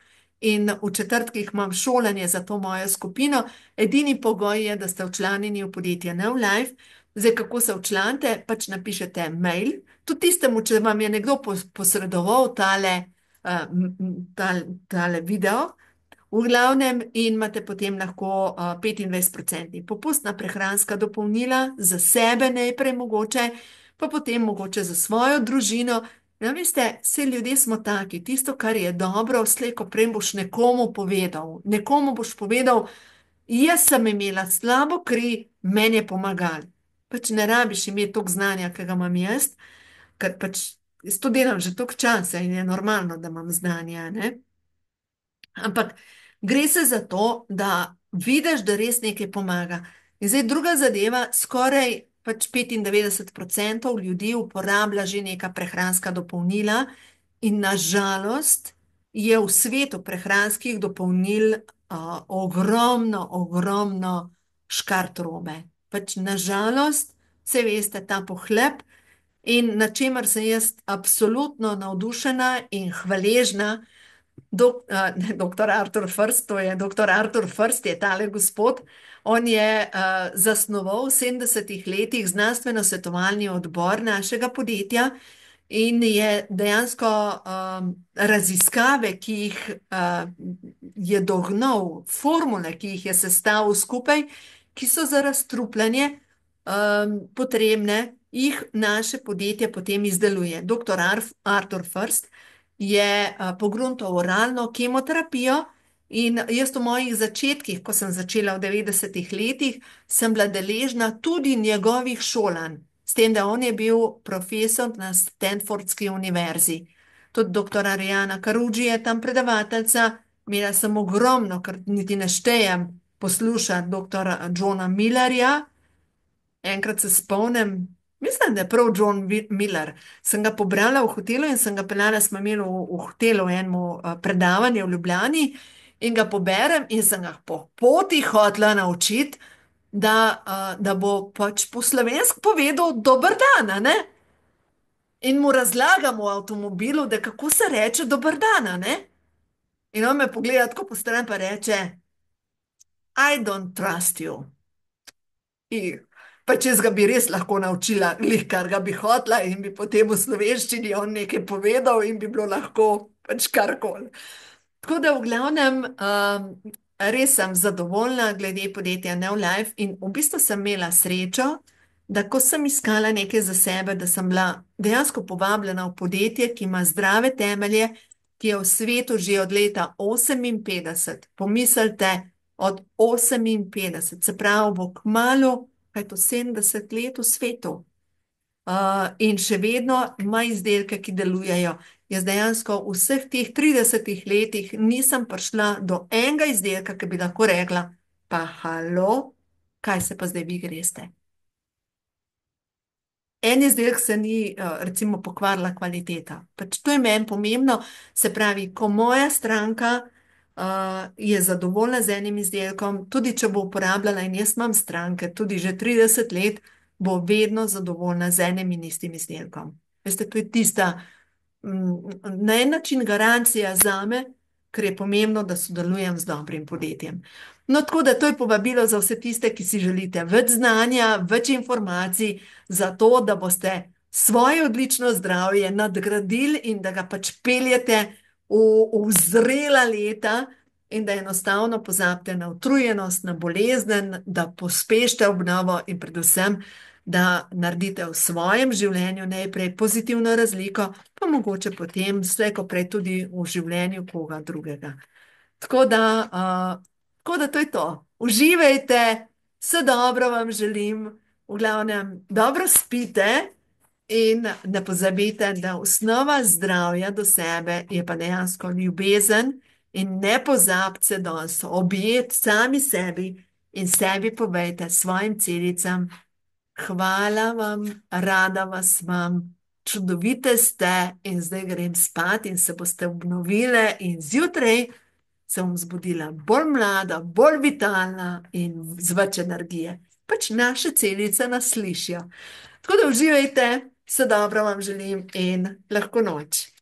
Speaker 1: in v četrtkih imam šolanje za to mojo skupino. Edini pogoj je, da ste včlanjeni v podjetje NowLife. Zdaj, kako se včlanite, pač napišete mail. Tudi tistemu, če vam je nekdo posredoval tale video, v glavnem, in imate potem lahko 25% popust na prehranska dopolnila za sebe najprej mogoče, pa potem mogoče za svojo družino. Ja, veste, vsi ljudje smo taki, tisto, kar je dobro, slej ko prej boš nekomu povedal. Nekomu boš povedal, jaz sem imela slabo kri, meni je pomagal. Pač ne rabiš imeti toliko znanja, ki ga imam jaz, ker pač jaz to delam že toliko časa in je normalno, da imam znanja, ne? Ampak gre se za to, da vidiš, da res nekaj pomaga. In zdaj druga zadeva, skoraj pač 95% ljudi uporablja že neka prehranska dopolnila in nažalost je v svetu prehranskih dopolnil ogromno škartrobe. Pač nažalost, vse veste, ta pohlep in na čemer sem jaz absolutno navdušena in hvaležna, doktor Artur First, to je doktor Artur First, je tale gospod. On je zasnoval v 70. letih znanstveno-svetovalni odbor našega podjetja in je dejansko raziskave, ki jih je dognal, formule, ki jih je sestavil skupaj, ki so za razstrupljanje potrebne, jih naše podjetje potem izdeluje. Doktor Artur First je pogruntal oralno kemoterapijo in jaz v mojih začetkih, ko sem začela v 90. letih, sem bila deležna tudi njegovih šolanj, s tem, da on je bil profesor na Stanfordski univerzi. Tudi doktor Ariana Karugi je tam predavateljica, imela sem ogromno, ker niti ne štejem, poslušati doktora Johna Millerja. Enkrat se spomnim, mislim, da je prav John Miller. Sem ga pobrala v hotelu in sem ga peljala, smo imeli v hotelu eno predavanje v Ljubljani in ga poberem in sem ga po poti hotela naučiti, da bo pač po slovensko povedal dober dan, a ne? In mu razlagam v avtomobilu, da kako se reče dober dan, a ne? In on me pogleda tako po stran pa reče, I don't trust you. Pa če ga bi res lahko naučila, glih kar ga bi hotla in bi potem v slovenščini on nekaj povedal in bi bilo lahko pač karkoli. Tako da v glavnem res sem zadovoljna glede podjetja NowLife in v bistvu sem imela srečo, da ko sem iskala nekaj za sebe, da sem bila dejansko povabljena v podjetje, ki ima zdrave temelje, ki je v svetu že od leta 58. Pomislite, od 58, se pravi, bo kmalu, kaj to 70 let v svetu. In še vedno ima izdelke, ki delujejo. Jaz dejansko v vseh teh 30 letih nisem prišla do enega izdelka, ki bi lahko rekla, pa halo, kaj se pa zdaj vi greste? En izdelek se ni, recimo, pokvarila kvaliteta. Pač to je meni pomembno, se pravi, ko moja stranka je zadovoljna z enim izdelkom, tudi če bo uporabljala, in jaz imam stranke, tudi že 30 let, bo vedno zadovoljna z enim in istim izdelkom. Veste, to je tista, na en način garancija zame, ker je pomembno, da sodelujem z dobrim podjetjem. No, tako da to je povabilo za vse tiste, ki si želite več znanja, več informacij, zato, da boste svoje odlično zdravje nadgradili in da ga pač peljete v zrela leta in da enostavno pozabite na utrujenost, na bolezen, da pospešite obnovo in predvsem, da naredite v svojem življenju najprej pozitivno razliko, pa mogoče potem slej ko prej tudi v življenju koga drugega. Tako da to je to. Uživajte, vse dobro vam želim, v glavnem dobro spite in ne pozabite, da osnova zdravja do sebe je pa dejansko ljubezen in ne pozabite danes objeti sami sebi in sebi povejte svojim celicam, hvala vam, rada vas imam, čudovite ste in zdaj grem spat in se boste obnovile in zjutraj se bom zbudila bolj mlada, bolj vitalna in z več energije. Pač naše celice nas slišijo. Tako da uživajte, vse dobro vam želim in lahko noč.